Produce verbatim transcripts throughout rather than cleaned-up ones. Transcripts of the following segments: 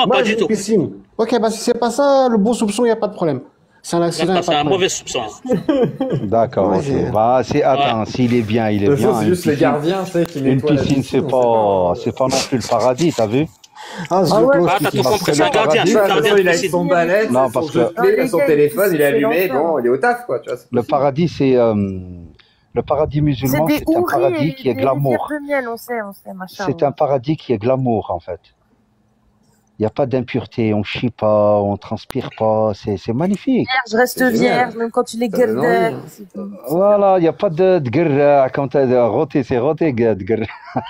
Non, Moi, pas j'ai du une tout. piscine. Ok, bah si c'est pas ça, le bon soupçon, il n'y a pas de problème. C'est un accident, il n'y a C'est pas de un problème. mauvais soupçon. D'accord, Ouais, ok. j'ai- Bah, c'est, Ouais. attends, s'il est bien, il est De toute façon, bien. c'est Une juste les piscine, gardiens, tu sais, qui une nettoient la piscine, piscine, c'est on sait pas. pas, c'est pas non plus le paradis, t'as vu? Ah, Ah ouais, Zioclo, Ah, t'as piscine. tout compris, c'est un Le gardien. paradis, C'est un De toute façon, gardien de il a piscine. son balai, Non, son parce jeu de que Ah, clé, il a les son gars, téléphone, ici, il est c'est allumé, l'enfer. bon, il est au taf, quoi, tu vois. c'est le possible. paradis, c'est, euh, le paradis C'est musulman, des c'est un houris paradis et qui est des rivières glamour. de miel, on sait, on sait, machin. C'est un paradis qui est glamour, en fait. Il n'y a pas d'impureté, on chie pas, on transpire pas, c'est, c'est magnifique. Je reste C'est génial. vierge, même quand tu les Ça donne envie, gardes. hein. C'est c'est bien. Voilà, il n'y a pas de, de guerre, comme t'as dit, roté, c'est roté, de guerre.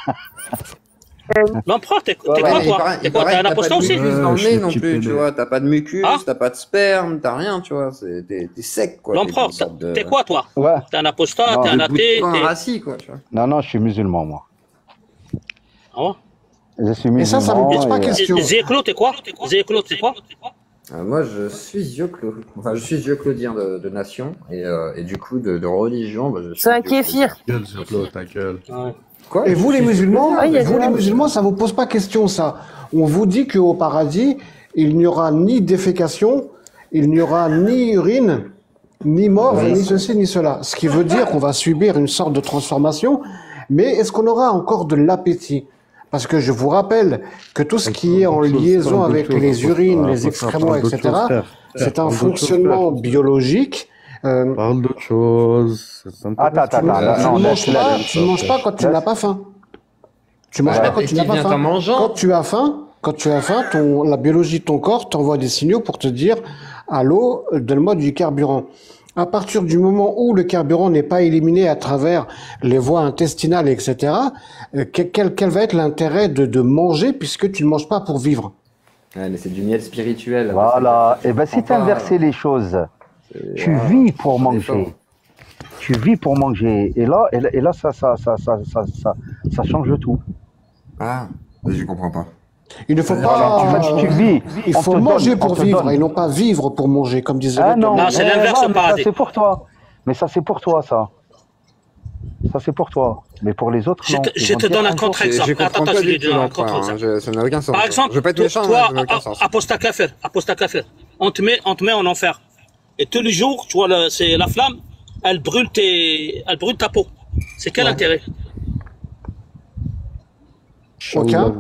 L'empereur, t'es t'es Ouais, quoi, mais il toi? paraît, T'es il quoi? paraît T'es que un t'as pas apostat de aussi? mucus dans Ouais, le je suis nez un non petit plus, peu tu de- vois. T'as pas de mucus, Hein? t'as pas de sperme, t'as rien, tu vois. C'est- T'es t'es sec, quoi. T'es L'empereur, une sorte de- t'es quoi, toi? Ouais. T'es un apostat, Non. t'es un de bout de athée, pain t'es... rassis, quoi, tu vois. Non, non, je suis musulman, moi. Ah ouais? Je suis Et ça, ça me pose musulman. pas et, euh, question. Zéclo, t'es quoi? Zéclo, t'es quoi? Euh, moi, je suis vieux Claude. Enfin, je suis vieux Claudien de, de nation et, euh, et du coup de, de religion. Bah, je suis C'est un vieux Claudien. kéfir. Gueule, Zioclo, ta gueule. Ouais. Quoi? Et vous, les musulmans, Ah, il y a vous, des les gens- musulmans, ça vous pose pas question, ça. On vous dit qu'au paradis, il n'y aura ni défécation, il n'y aura ni urine, ni mort, Oui. ni ceci, ni cela. Ce qui veut dire qu'on va subir une sorte de transformation. Mais est-ce qu'on aura encore de l'appétit? Parce que je vous rappelle que tout ce qui est en liaison avec les urines, les excréments, et cetera, c'est un fonctionnement biologique. Euh, Parle d'autre chose. Ça me Attends, attends, tu attends, ne- tu non, ne laisse, manges pas, laisse. tu ne manges pas quand tu Laisse. n'as pas faim. Tu manges Ouais. pas quand Et tu n'as qui pas vient faim. en mangeant. Quand tu as faim, quand tu as faim, ton, la biologie de ton corps t'envoie des signaux pour te dire allô, donne-moi du carburant. À partir du moment où le carburant n'est pas éliminé à travers les voies intestinales, et cetera, euh, quel, quel, quel va être l'intérêt de, de manger puisque tu ne manges pas pour vivre? Ouais, mais c'est du miel spirituel. Voilà. C'est- Et ben, si tu comprends pas. inversais les choses, C'est- tu voilà. vis pour Ça manger. dépend. Tu vis pour manger. Et là, et là, et là ça, ça, ça, ça, ça, ça, ça change tout. Ah, je comprends pas. Il ne faut Voilà, pas. tu, tu vis. Il on faut te manger donne, on pour te vivre donne. et non pas vivre pour manger, comme disait Ah le non, Non, c'est mais l'inverse, ouais, au mais ça paradis. c'est pour toi. Mais ça c'est pour toi, ça. Ça c'est pour toi. Mais pour les autres, Je non. te, Ils je vont te dire donne un un jour, contre-exemple. Je Attends, comprends attends, pas je vais du tout donner un l'empereur, hein. contre-exemple. Je- Ça n'a aucun sens. Par exemple, je veux pas être méchant, toi, mais ça n'a aucun a- sens. apostat kafir, apostat kafir, on te met, on te met en enfer. Et tous les jours, tu vois, le- c'est la flamme, elle brûle tes, elle brûle ta peau. C'est quel Ouais. intérêt? Aucun.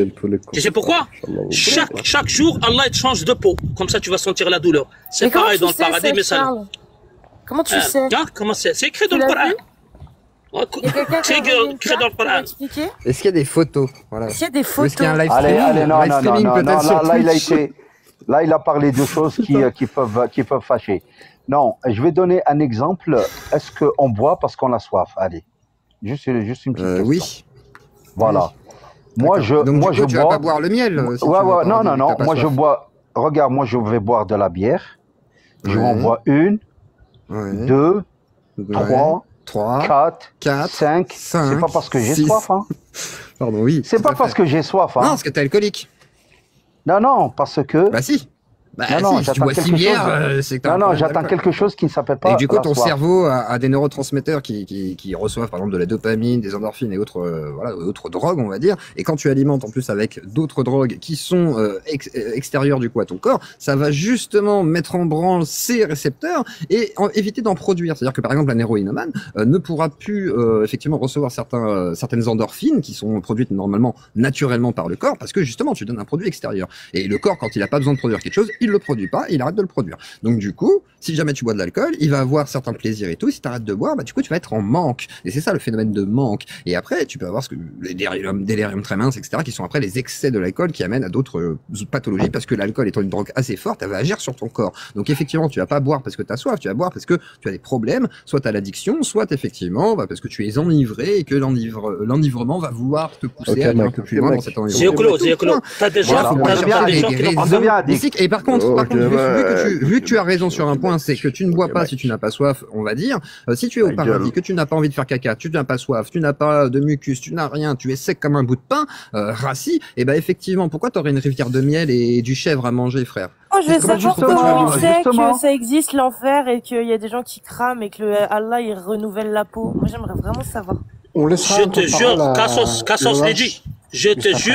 Tu sais pourquoi? Chaque, chaque jour, Allah il te change de peau. Comme ça, tu vas sentir la douleur. C'est Mais comment pareil tu dans le sais paradis, ça, mais ça. Charles? Comment tu Hein, sais? hein, comment c'est? C'est écrit dans Tu le l'as Coran. vu? Ouais, Il y a quelqu'un qui C'est a écrit envoyé une écrit dans le carte pour Coran. expliquer? Est-ce qu'il y a des photos? Voilà. Est-ce qu'il y a des Est-ce qu'il y a un photos? live Allez, streaming allez, non, Live non, non, streaming non, peut-être non, sur là, là, il a Twitch. été, là, il a parlé de choses qui, euh, qui peuvent, qui peuvent fâcher. Non, je vais donner un exemple. Est-ce qu'on boit parce qu'on a soif? Allez, juste, juste une petite Euh, question. oui. Voilà. Moi, je, Donc, moi, du coup, je tu bois. vas pas boire le miel euh, si ouais, tu vas ouais, au non, paradis, non, vu que non. t'as pas Moi, je soif. bois. Regarde, moi, je vais boire de la bière. Je Ouais. en bois une, Ouais. deux, Ouais. trois, Trois. quatre, quatre, cinq. cinq, C'est pas parce que j'ai six. soif, hein. Pardon, oui. C'est tout pas à parce fait. que j'ai soif, Non, hein. parce que t'es alcoolique. Non, non, parce que. Bah si. Bah Non, non, si, si tu j'attends bois six quelque bières, chose. euh, c'est que t'as un Non, non, problème j'attends d'alcool. quelque chose qui ne s'appelle pas. Et du coup, la ton soif. cerveau a, a des neurotransmetteurs qui, qui, qui reçoivent par exemple de la dopamine, des endorphines et autres, euh, voilà, autres drogues, on va dire. Et quand tu alimentes en plus avec d'autres drogues qui sont euh, ex- euh, extérieures du coup à ton corps, ça va justement mettre en branle ces récepteurs et en- éviter d'en produire. C'est-à-dire que par exemple un héroïnomane euh, ne pourra plus euh, effectivement recevoir certains, euh, certaines endorphines qui sont produites normalement naturellement par le corps parce que justement tu donnes un produit extérieur. Et le corps, quand il n'a pas besoin de produire quelque chose, il le produit pas, il arrête de le produire. Donc du coup, si jamais tu bois de l'alcool, il va avoir certains plaisirs et tout. Si tu arrêtes de boire, bah du coup tu vas être en manque. Et c'est ça le phénomène de manque. Et après, tu peux avoir ce que les délirium, délirium très minces, et cetera, qui sont après les excès de l'alcool qui amènent à d'autres euh, pathologies parce que l'alcool étant une drogue assez forte, elle va agir sur ton corps. Donc effectivement, tu vas pas boire parce que tu as soif, tu vas boire parce que tu as des problèmes, soit tu as l'addiction, soit effectivement bah, parce que tu es enivré et que l'enivre, l'enivrement va vouloir te pousser Ok, à aller un mec, peu ok, plus loin mec. dans cet environnement. Zéoclo, C'est tout, Zéoclo. point. T'as des gens, Voilà, faut on pas t'as devient chercher t'as des des gens qui addict. n'ont On pas. devient addict. Mystique. Et par contre, Oh, par ok, contre, vu, ouais. vu que tu, vu que tu as raison sur un point, c'est que tu ne bois Ok, pas mec. si tu n'as pas soif, on va dire. Euh, si tu es au Ta paradis, gueule. que tu n'as pas envie de faire caca, tu n'as pas soif, tu n'as pas de mucus, tu n'as rien, tu es sec comme un bout de pain, euh, rassis, et ben effectivement, pourquoi t'aurais une rivière de miel et du chèvre à manger, frère? Oh, je vais Comment savoir justement, comment on sait justement. que ça existe l'enfer et qu'il y a des gens qui crament et que le Allah il renouvelle la peau. Moi j'aimerais vraiment savoir. On laissera Je un te temps de jure, parole à- Cassos, Cassos le l'a dit. Je te Juste après. jure,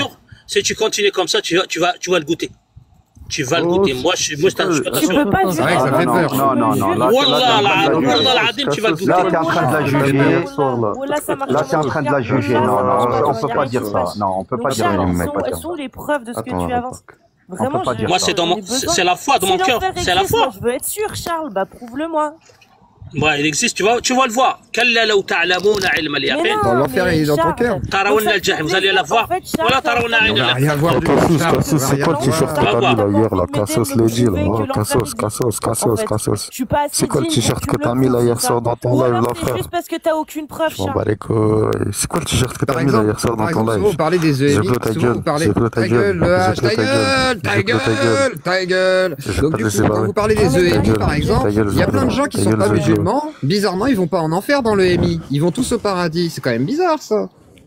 si tu continues comme ça, tu vas, tu vas, tu vas le goûter. Tu vas le Oh, goûter. Moi, je suis, moi, je c'est t'assure. pas- Tu peux pas C'est vrai que ça jurer. fait non, peur. non, non, non, là, Wallah, là, la- là, Wallah, là, la- tu vas le goûter. là, t'es en train de la juger. Voilà, ça marche Là, pas t'es en dans train le de la regard. juger. Ça, Non, ça non, marche on, pas on dans peut le pas regard. dire ça. Non, on peut Donc, pas dire Charles, une elles mais sont, pas elles dire sont ça. les preuves de ce que Attends, tu avances. attends. Vraiment, peut pas je- dire Moi, ça. c'est dans mon, j'en ai besoin. c'est la foi de Si mon cœur. l'enfer C'est la existe, foi. moi, je veux être sûr, Charles. Bah, prouve-le-moi. Ouais, il existe, tu vas, tu vas le voir. كلا لو تعلمون علم Mais اليقين Dans non, l'enfer, mais il est dans ton Charles, cœur. donc ترون ça te الجحيم. fait Vous allez la plaisir. voir. En fait, Charles, ولا t'es en ترون train de عين On va الله. rien voir du tout. Cassos, Charles, on Cassos, va c'est rien quoi le voir. t-shirt que Va t'as voir. mis là hier là? T'as pas Cassos, envie de les dit là. prouver Oh, que l'enfer Cassos, existe. Cassos, En Cassos, fait, Cassos. je suis pas assez C'est quoi le digne pour t-shirt que tu que me t'as le mis là prouves, hier ça. soir dans ton Ou live alors là, c'est frère? juste parce que t'as aucune preuve, Je m'en Charles. bats les couilles. C'est quoi le t-shirt que Par t'as mis là exemple, hier soir dans par ton exemple, souvent live? vous parlez des Je E M I, veux ta souvent gueule, vous parlez je veux ta ta gueule, gueule, le je H, veux ta ta gueule, gueule, ta je veux ta gueule. gueule, ta gueule. Je veux Donc pas du te coup, laisser quand parler. vous parlez des Ta E M I gueule, par ta exemple, gueule, il y a plein de Zoro. gens qui Ta sont gueule, pas Zoro. musulmans. Bizarrement, ils vont pas en enfer dans le E M I. Ils vont tous au paradis. C'est quand même bizarre ça.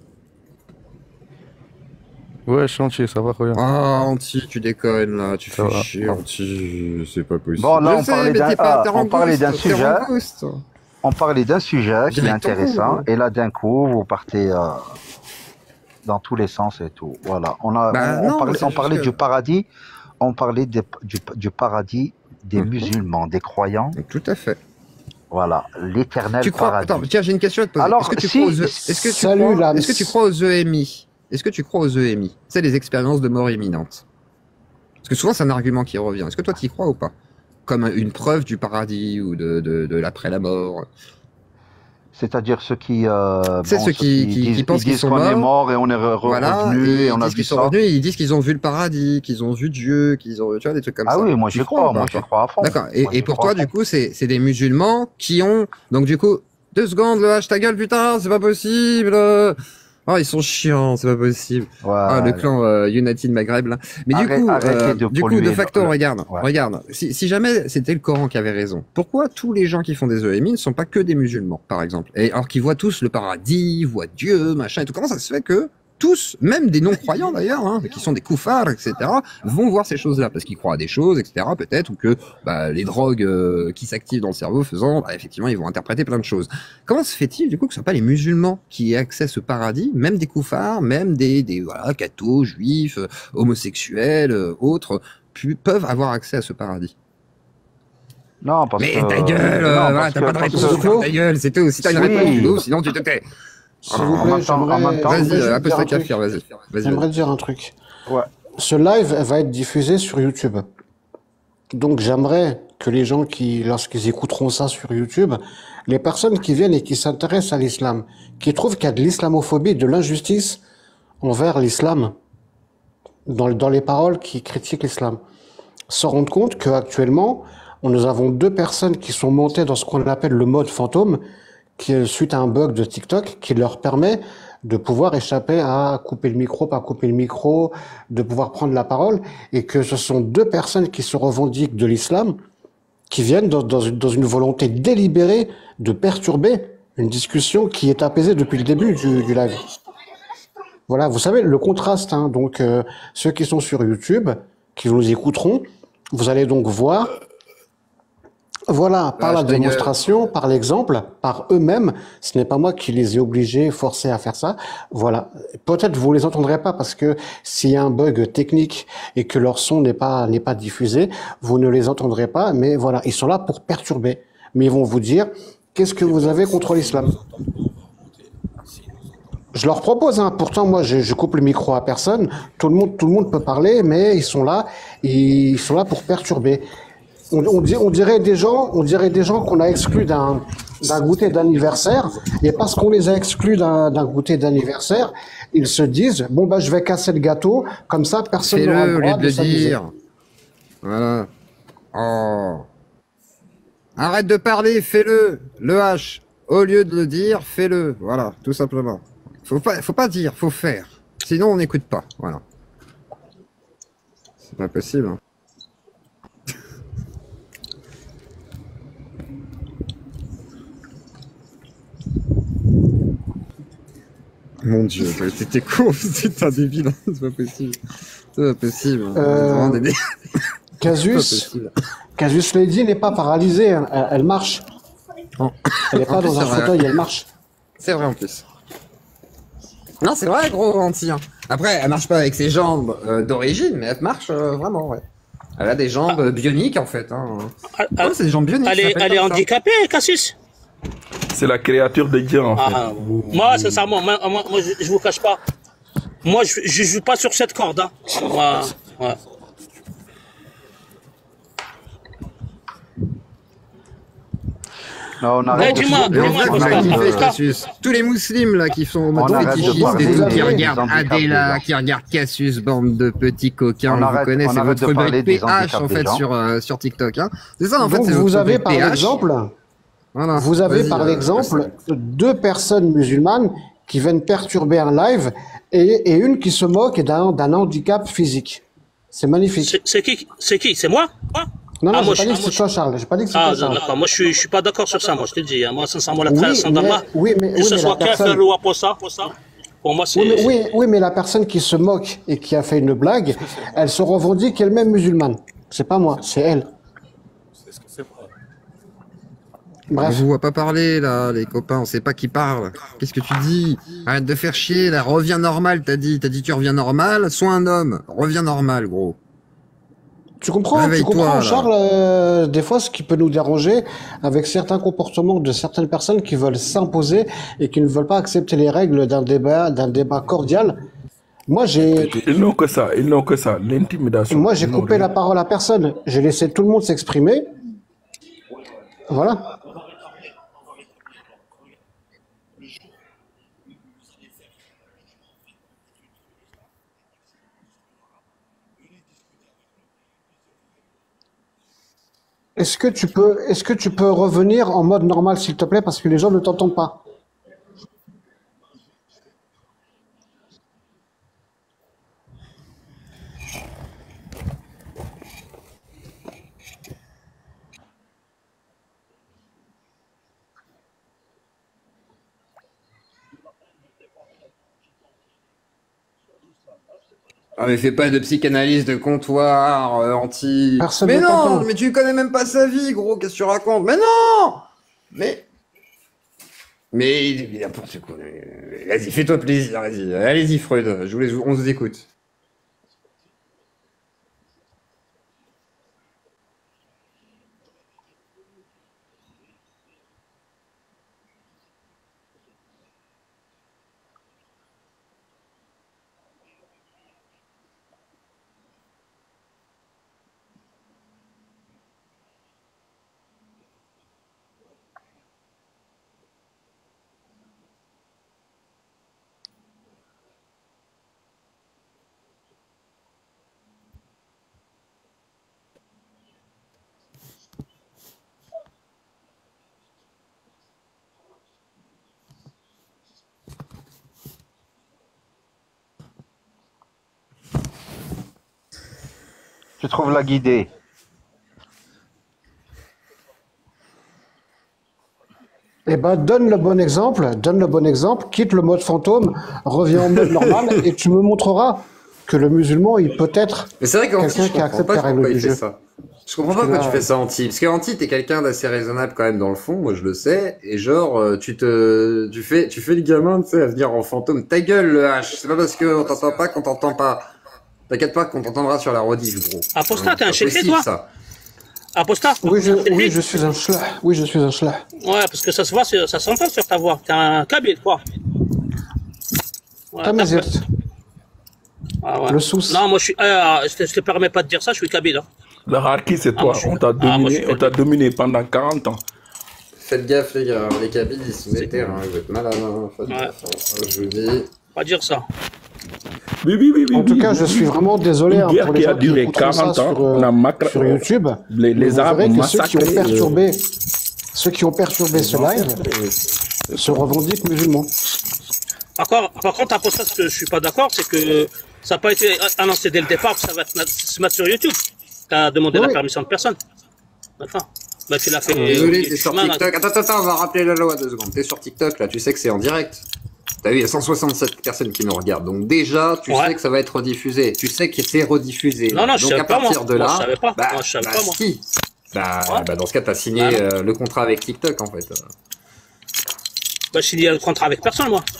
Ouais, chantier, ça va, regarde. Ah, Anti, tu déconnes là, tu Ça fais va. chier, Anti, c'est pas possible. Bon, là, Je on sais, parlait mais d'un- t'es pas- ah, t'es on parlait d'un rangouste, t'es sujet. rangouste. On parlait d'un sujet qui est Direct en intéressant, cours. et là, d'un coup, vous partez euh, dans tous les sens et tout. Voilà. On, a, Bah on, non, on parlait, c'est on juste parlait que- du paradis, on parlait des- du, du paradis des Mhm. musulmans, des croyants. Tout à fait. Voilà, l'éternel Tu crois paradis. Attends, tiens, j'ai une question à te poser. Alors, Est-ce que tu si- crois aux E- Est-ce que tu Salut, crois... Lams. Est-ce que tu crois aux E M I Est-ce que tu crois aux E M I C'est les expériences de mort imminente. Parce que souvent c'est un argument qui revient. Est-ce que toi tu y crois ou pas? Comme une preuve du paradis ou de, de, de l'après la mort. C'est-à-dire ceux qui, euh, C'est ceux qui- qui- disent, qui pensent ils qu'ils disent sont qu'on est morts. mort et on est re- re- Voilà, revenu et et ils on a disent vu qu'ils sont ça. revenus, ils disent qu'ils ont vu le paradis, qu'ils ont vu Dieu, qu'ils ont, tu vois, des trucs comme Ah ça. oui, moi Tu j'y crois crois, ou pas, moi j'y toi crois à fond. D'accord. Et, Moi, et j'y pour crois toi, à du fond. coup, c'est c'est des musulmans qui ont. Donc, du coup, deux secondes, le H ta gueule, putain, c'est pas possible. Oh, ils sont chiants, c'est pas possible. Ouais, Ah, le clan euh, United Maghreb, là. Mais du Arrête- coup, arrêtez euh, de du coup, polluer de le- facto, le- regarde, Ouais. regarde. Si, si jamais c'était le Coran qui avait raison, pourquoi tous les gens qui font des E M I ne sont pas que des musulmans, par exemple? Et alors qu'ils voient tous le paradis, voient Dieu, machin et tout. Comment ça se fait que tous, même des non-croyants d'ailleurs, hein, qui sont des koufars, et cetera, vont voir ces choses-là parce qu'ils croient à des choses, et cetera. Peut-être, ou que bah, les drogues euh, qui s'activent dans le cerveau faisant, bah, effectivement, ils vont interpréter plein de choses. Comment se fait-il du coup que ce ne soit pas les musulmans qui aient accès à ce paradis, même des koufars, même des, des voilà, cathos, juifs, euh, homosexuels, euh, autres, pu- peuvent avoir accès à ce paradis? Non, parce Mais que... ta gueule, non, euh, parce voilà, t'as que- pas de parce réponse, que- Flo. ta gueule, c'est tout. Si t'as une Oui. réponse, Flo, sinon tu te tais. S'il En vous plaît, même temps- en j'aimerais même temps- Vas-y, j'aimerais euh, juste dire apose un ta truc. café, vas-y. Vas-y. J'aimerais dire un truc. Ouais. Ce live va être diffusé sur YouTube. Donc j'aimerais que les gens qui, lorsqu'ils écouteront ça sur YouTube, les personnes qui viennent et qui s'intéressent à l'islam, qui trouvent qu'il y a de l'islamophobie, de l'injustice envers l'islam, dans, dans les paroles qui critiquent l'islam, se rendent compte qu'actuellement, nous avons deux personnes qui sont montées dans ce qu'on appelle le mode fantôme, qui est suite à un bug de TikTok, qui leur permet de pouvoir échapper à couper le micro, pas couper le micro, de pouvoir prendre la parole, et que ce sont deux personnes qui se revendiquent de l'islam, qui viennent dans, dans, une, dans une volonté délibérée de perturber une discussion qui est apaisée depuis le début du, du live. Voilà, vous savez, le contraste, hein, donc euh, ceux qui sont sur YouTube, qui nous écouteront, vous allez donc voir, voilà, par Ah, la je ta gueule. démonstration, par l'exemple, par eux-mêmes, ce n'est pas moi qui les ai obligés, forcés à faire ça, voilà. Peut-être vous les entendrez pas parce que s'il y a un bug technique et que leur son n'est pas, n'est pas diffusé, vous ne les entendrez pas, mais voilà, ils sont là pour perturber. Mais ils vont vous dire, qu'est-ce que vous avez contre l'islam? Je leur propose, hein. Pourtant moi je, je coupe le micro à personne, tout le monde, tout le monde peut parler, mais ils sont là, ils sont là pour perturber. On, on, di- on dirait des gens, on dirait des gens qu'on a exclus d'un d'un goûter d'anniversaire, et parce qu'on les a exclus d'un d'un goûter d'anniversaire, ils se disent bon bah je vais casser le gâteau, comme ça personne n'aura Fais-le le au droit lieu de de le s'amuser. dire. Voilà. Oh. Arrête de parler, fais-le. Le H. Au lieu de le dire, fais-le. Voilà, tout simplement. Faut pas, faut pas dire, faut faire. Sinon, on n'écoute pas. Voilà. C'est pas possible. Hein. Mon Dieu, t'es- t'es con, c'est un débile, c'est pas possible. C'est pas possible. Euh, Vraiment des dé- c'est pas Casus, possible. Casus Lady n'est pas paralysée, hein. elle, elle marche. Non. Elle n'est En pas plus, dans un c'est vrai. fauteuil, elle marche. C'est vrai en plus. Non, c'est vrai, gros, anti. Hein. Après, elle marche pas avec ses jambes euh, d'origine, mais elle marche euh, vraiment, ouais. Elle a des jambes ah. bioniques, en fait. Hein. Ah, ouais, c'est des jambes bioniques. Elle est, elle est handicapée, Cassius? C'est la créature de Dieu, en ah, fait. Moi, sincèrement, moi, moi, moi je, je vous cache pas. Moi, je, je joue pas sur cette corde. Hein. Moi, ouais. Non, on arrête. Mais dis-moi, dis-moi, tous les musulmans là qui sont en mode fétichistes et tout, qui regardent Adela, qui regardent Cassius, bande de petits coquins, on, on arrête, vous connaissez, c'est votre rubrique P H en fait sur euh, sur TikTok. Hein. C'est ça en fait. Donc vous avez par exemple, voilà. vous avez par euh, exemple deux personnes musulmanes qui viennent perturber un live et, et une qui se moque d'un d'un handicap physique. C'est magnifique. C'est qui? C'est qui? C'est moi? Non, non, ah, j'ai pas dit que c'est toi, Charles. J'ai pas dit que c'est ah, toi, Charles. D'accord. Moi, je suis, je suis pas d'accord sur ça. Moi, je te le dis. Moi, sincèrement, la création oui, d'Allah, oui, mais, que oui, ce mais soit personne... Kafir ou Aposta, pour moi, c'est... Oui, mais, oui, oui, mais la personne qui se moque et qui a fait une blague, elle se revendique elle-même musulmane. C'est pas moi, c'est elle. Bref. On vous voit pas parler, là, les copains. On sait pas qui parle. Qu'est-ce que tu dis? Arrête de faire chier, là. Reviens normal, t'as dit. T'as dit tu reviens normal. Sois un homme. Reviens normal, gros. Tu comprends, tu comprends Charles, euh, des fois, ce qui peut nous déranger avec certains comportements de certaines personnes qui veulent s'imposer et qui ne veulent pas accepter les règles d'un débat, d'un débat cordial. Moi, j'ai... Ils n'ont que ça, ils n'ont que ça, l'intimidation. Moi, j'ai coupé la parole à personne. J'ai laissé tout le monde s'exprimer. Voilà. Est-ce que tu peux, est-ce que tu peux revenir en mode normal, s'il te plaît, parce que les gens ne t'entendent pas. Ah mais fais pas de psychanalyse de comptoir, euh, anti... Personne mais ne non, t'entend. mais tu connais même pas sa vie, gros, qu'est-ce que tu racontes? Mais non. Mais... Mais... N'importe quoi. Vas-y, fais-toi plaisir, vas-y. Allez-y, Freud, je vous, on vous écoute. Tu trouves la guidée. Eh ben, donne le bon exemple, donne le bon exemple, quitte le mode fantôme, reviens en mode normal et tu me montreras que le musulman, il peut être Mais c'est vrai quelqu'un qui accepte les règles du jeu. Ça. Je comprends pas pourquoi tu fais ça, Anti. Parce que Anti, t'es quelqu'un d'assez raisonnable quand même dans le fond, moi je le sais. Et genre, tu te, tu fais, tu fais le gamin, tu sais, à venir en fantôme. Ta gueule, le H. C'est pas parce qu'on t'entend pas qu'on t'entend pas. T'inquiète pas qu'on t'entendra sur la rediff, gros. Apostat, t'es un chéri, toi ça. Apostat Oui, je, oui, je suis un schla. Oui, je suis un schla. Ouais, parce que ça se voit, ça s'entend sur ta voix. T'es un kabyle, quoi. Ouais, T'as mes yeux. Ah ouais. Le sous. Non, moi je suis. Euh, je, te, je te permets pas de dire ça, je suis kabyle. Hein. Le Harki, c'est toi. Ah, on t'a dominé, ah, on t'a dominé pendant quarante ans. Faites gaffe, les gars. Les kabyles, ils sont des terrains. Vous êtes malades. Hein. Faites ouais. gaffe. Hein. Je vous dis. Pas dire ça. Oui, oui, oui, oui, en tout oui, cas, oui, je oui. suis vraiment désolé hein, pour les qui a gens qui duré écoutent quarante ça ans. sur, euh, on a macra... sur YouTube. Les, les Arabes ont massacré. Ceux qui ont perturbé, euh... ceux qui ont perturbé ce live euh, se revendiquent musulmans. Par contre, par contre, à ce que je suis pas d'accord, c'est que ça n'a pas été annoncé dès le départ que ça va être, se mettre sur YouTube. Tu as demandé oui. la permission de personne. D'accord. Bah, tu l'as fait. Désolé, t'es sur TikTok. Attends, attends, attends, on va rappeler la loi deux secondes. T'es sur TikTok, là, tu sais que c'est en direct. T'as vu, il y a cent soixante-sept personnes qui nous regardent. Donc déjà, tu ouais. sais que ça va être rediffusé. Tu sais que c'est rediffusé. Non, non, je donc savais à partir pas, de là, moi, je savais pas. bah, moi, je savais bah, pas, moi. Si. Bah, ouais. bah, dans ce cas, t'as signé bah, euh, le contrat avec TikTok, en fait. Bah, j'ai signé le contrat avec personne, moi.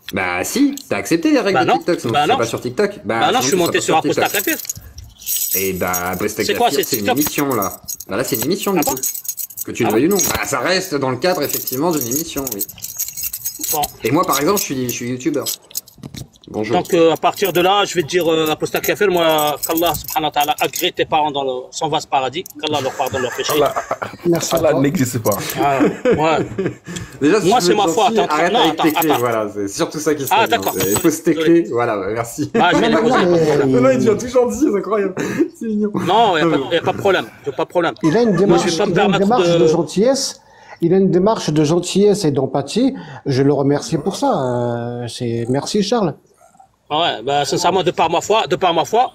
Bah si, t'as accepté les règles Bah de non. TikTok, sinon Bah tu serais non. pas sur TikTok. Bah, Bah non, sinon je suis tu serais monté pas sur Apostat TikTok. Café. Et bah, Apostat C'est quoi, Café, c'est c'est une TikTok? émission là. Bah là, c'est une émission du Ah bon? coup. Que tu le Ah veuilles ou non. Bah ça reste dans le cadre effectivement d'une émission, oui. Bon. Et moi par exemple, je suis, je suis youtubeur. Bonjour. Donc, euh, à partir de là, je vais te dire, euh, Apostat Kafir, moi, qu'Allah, subhanahu wa ta'ala, agrée tes parents dans le, son vaste paradis, qu'Allah leur pardonne leurs péchés. Allah, Merci à Allah toi. n'existe pas. Ah, ouais. Déjà, si Moi, tu c'est veux ma te foi, sentir, attends, arrête non, avec attends, tes clés, attends. voilà, c'est surtout ça qui se Ah, passe. d'accord. Il faut tes Désolé. clés, voilà, ouais, merci. Ah, je vais les Non, poser, pas de problème. mais Non, il devient tout gentil, c'est incroyable. C'est mignon. Non, il n'y a pas de problème. Y a pas de problème. il a une Moi, démarche, je vais pas me il a une permettre démarche de... de... gentillesse. Il a une démarche de gentillesse et d'empathie. Je le remercie pour ça. Euh, c'est merci Charles. Ouais, bah, sincèrement, de par ma foi, de par ma foi,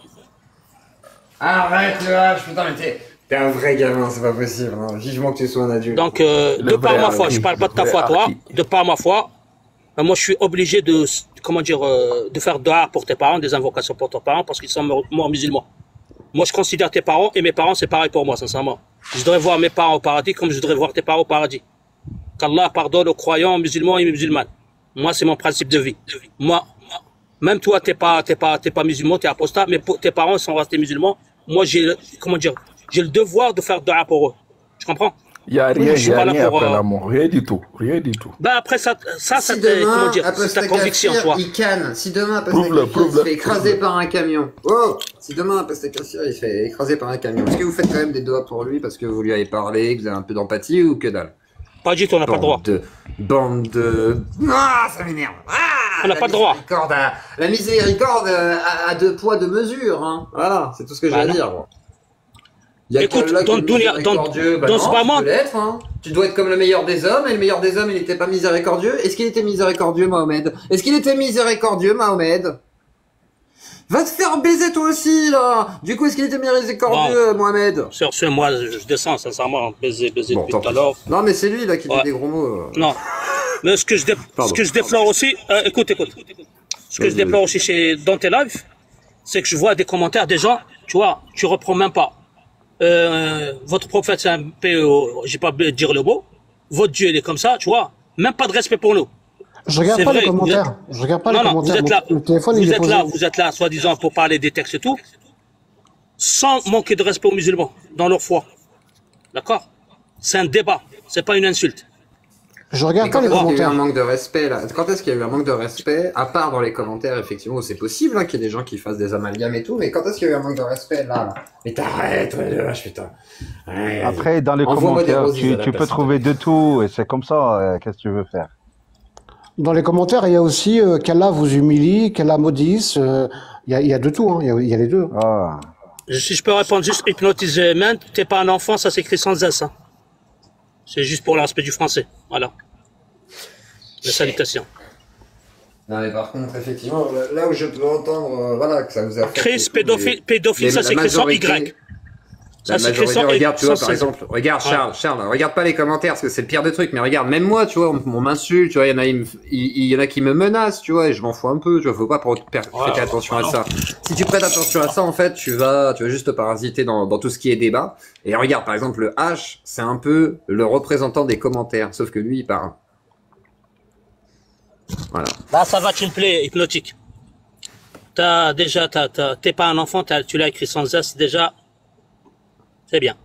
Arrête le H, putain, mais t'es, t'es un vrai gamin, c'est pas possible. Hein. Vivement que tu sois un adulte. donc, euh, Le de par vrai ma foi, Harry, je parle pas de ta le foi, vrai toi, Harry. de par ma foi, euh, moi, je suis obligé de, comment dire, euh, de faire dua pour tes parents, des invocations pour tes parents, parce qu'ils sont morts morts musulmans. Moi, je considère tes parents et mes parents, c'est pareil pour moi, sincèrement. Je voudrais voir mes parents au paradis comme je voudrais voir tes parents au paradis. Qu'Allah pardonne aux croyants, musulmans et musulmanes. Moi, c'est mon principe de vie. Moi, même toi, t'es pas, t'es pas, t'es pas musulman, t'es apostat, mais pour- tes parents sont restés musulmans. Moi, j'ai, le- comment dire, j'ai le devoir de faire dua pour eux. Tu comprends? Il n'y a Oui, rien, je il suis y a pas là rien pour, après euh, la mort. Rien du tout. Rien du tout. Ben après ça, ça, ça Si t'est- comment demain, dire, c'est ta Apostat conviction, Kafir, toi. il canne. Si demain, Apostat Prouve-le, Kafir, il prouve-le, se fait écraser prouve-le. par un camion. Oh! Si demain, Apostat Kafir, il se fait écraser par un camion. Est-ce que vous faites quand même des doigts pour lui parce que vous lui avez parlé, que vous avez un peu d'empathie ou que dalle? Pas du tout, on n'a pas le droit. Bande de... Bande de... Ah, ça m'énerve. Ah, On n'a la pas le droit. miséricorde à- La miséricorde euh, à, à deux poids, deux mesures. Hein. Voilà, c'est tout ce que j'ai Bah à non. dire. Moi. Il y a Écoute, qu'Allah qui dans est le dunya- dans- miséricordieux. Bah dans non, ce tu moment- peux l'être, hein. Tu dois être comme le meilleur des hommes, et le meilleur des hommes, il n'était pas miséricordieux. Est-ce qu'il était miséricordieux, Mohamed? Est-ce qu'il était miséricordieux, Mohamed? Va te faire baiser toi aussi, là. Du coup, est-ce qu'il était miséricordieux, Mohamed? Sur ce, moi, je je descends, sincèrement, baiser, baiser Bon, depuis tant tout à pis. l'heure. Non, mais c'est lui, là, qui Ouais. dit des gros mots. euh. Non. Mais ce que je, dé- Pardon. ce que je déplore aussi, euh, écoute, écoute. Ce que je déplore aussi chez, dans tes lives, c'est que je vois des commentaires des gens, tu vois, tu reprends même pas. Euh, votre prophète, c'est un peu, euh, j'ai pas besoin de dire le mot. Votre Dieu, il est comme ça, tu vois. Même pas de respect pour nous. Je regarde C'est pas vrai, les vous commentaires. êtes- Je regarde pas non, les non, vous commentaires. êtes là, Mon- Le téléphone, vous il est êtes posé. là, vous êtes là, soi-disant, pour parler des textes et tout, sans manquer de respect aux musulmans, dans leur foi. D'accord? C'est un débat, c'est pas une insulte. Je Mais regarde quand pas les est-ce qu'il y a eu un commentaires. manque de respect là? Quand est-ce qu'il y a eu un manque de respect? À part dans les commentaires, effectivement, où c'est possible hein, qu'il y ait des gens qui fassent des amalgames et tout, mais quand est-ce qu'il y a eu un manque de respect là, là Mais t'arrêtes, ouais, ouais, putain. Ouais, Après, dans les Envoie-moi des commentaires, roses, tu, Isabelle, tu peux parce que- trouver de tout, et c'est comme ça. euh, Qu'est-ce que tu veux faire? Dans les commentaires, il y a aussi euh, qu'Allah vous humilie, qu'Allah maudisse. euh, Il y, a, il y a de tout. Hein. Il y a, il y a les deux. Ah. Je- Si je peux répondre juste hypnotisement, t'es pas un enfant, ça s'écrit sans S. Hein. C'est juste pour l'aspect du français. Voilà. Les salutations. Non, mais par contre, effectivement, là- là où je peux entendre, euh, voilà, que ça vous a fait. Chris, pédophile, pédophile, les- ça la s'écrit sans majorité- Y. La Ça s'écrit majorité, sans regarde, tu vois, sans par C. exemple, regarde, Ouais. Charles, Charles, regarde pas les commentaires, parce que c'est le pire des trucs, mais regarde, même moi, tu vois, on, on m'insulte, tu vois, il y en a, il, me- il, il y en a qui me menacent, tu vois, et je m'en fous un peu, tu vois, faut pas pour- per- Ouais, prêter attention à non. ça. Si tu prêtes attention à ça, en fait, tu vas, tu vas juste te parasiter dans, dans tout ce qui est débat. Et regarde, par exemple, le H, c'est un peu le représentant des commentaires, sauf que lui, il parle. Voilà. Là, ça va, tu me plais, hypnotique. T'as déjà, t'as, t'as- t'es pas un enfant, t'as- tu l'as écrit sans S, déjà. C'est bien.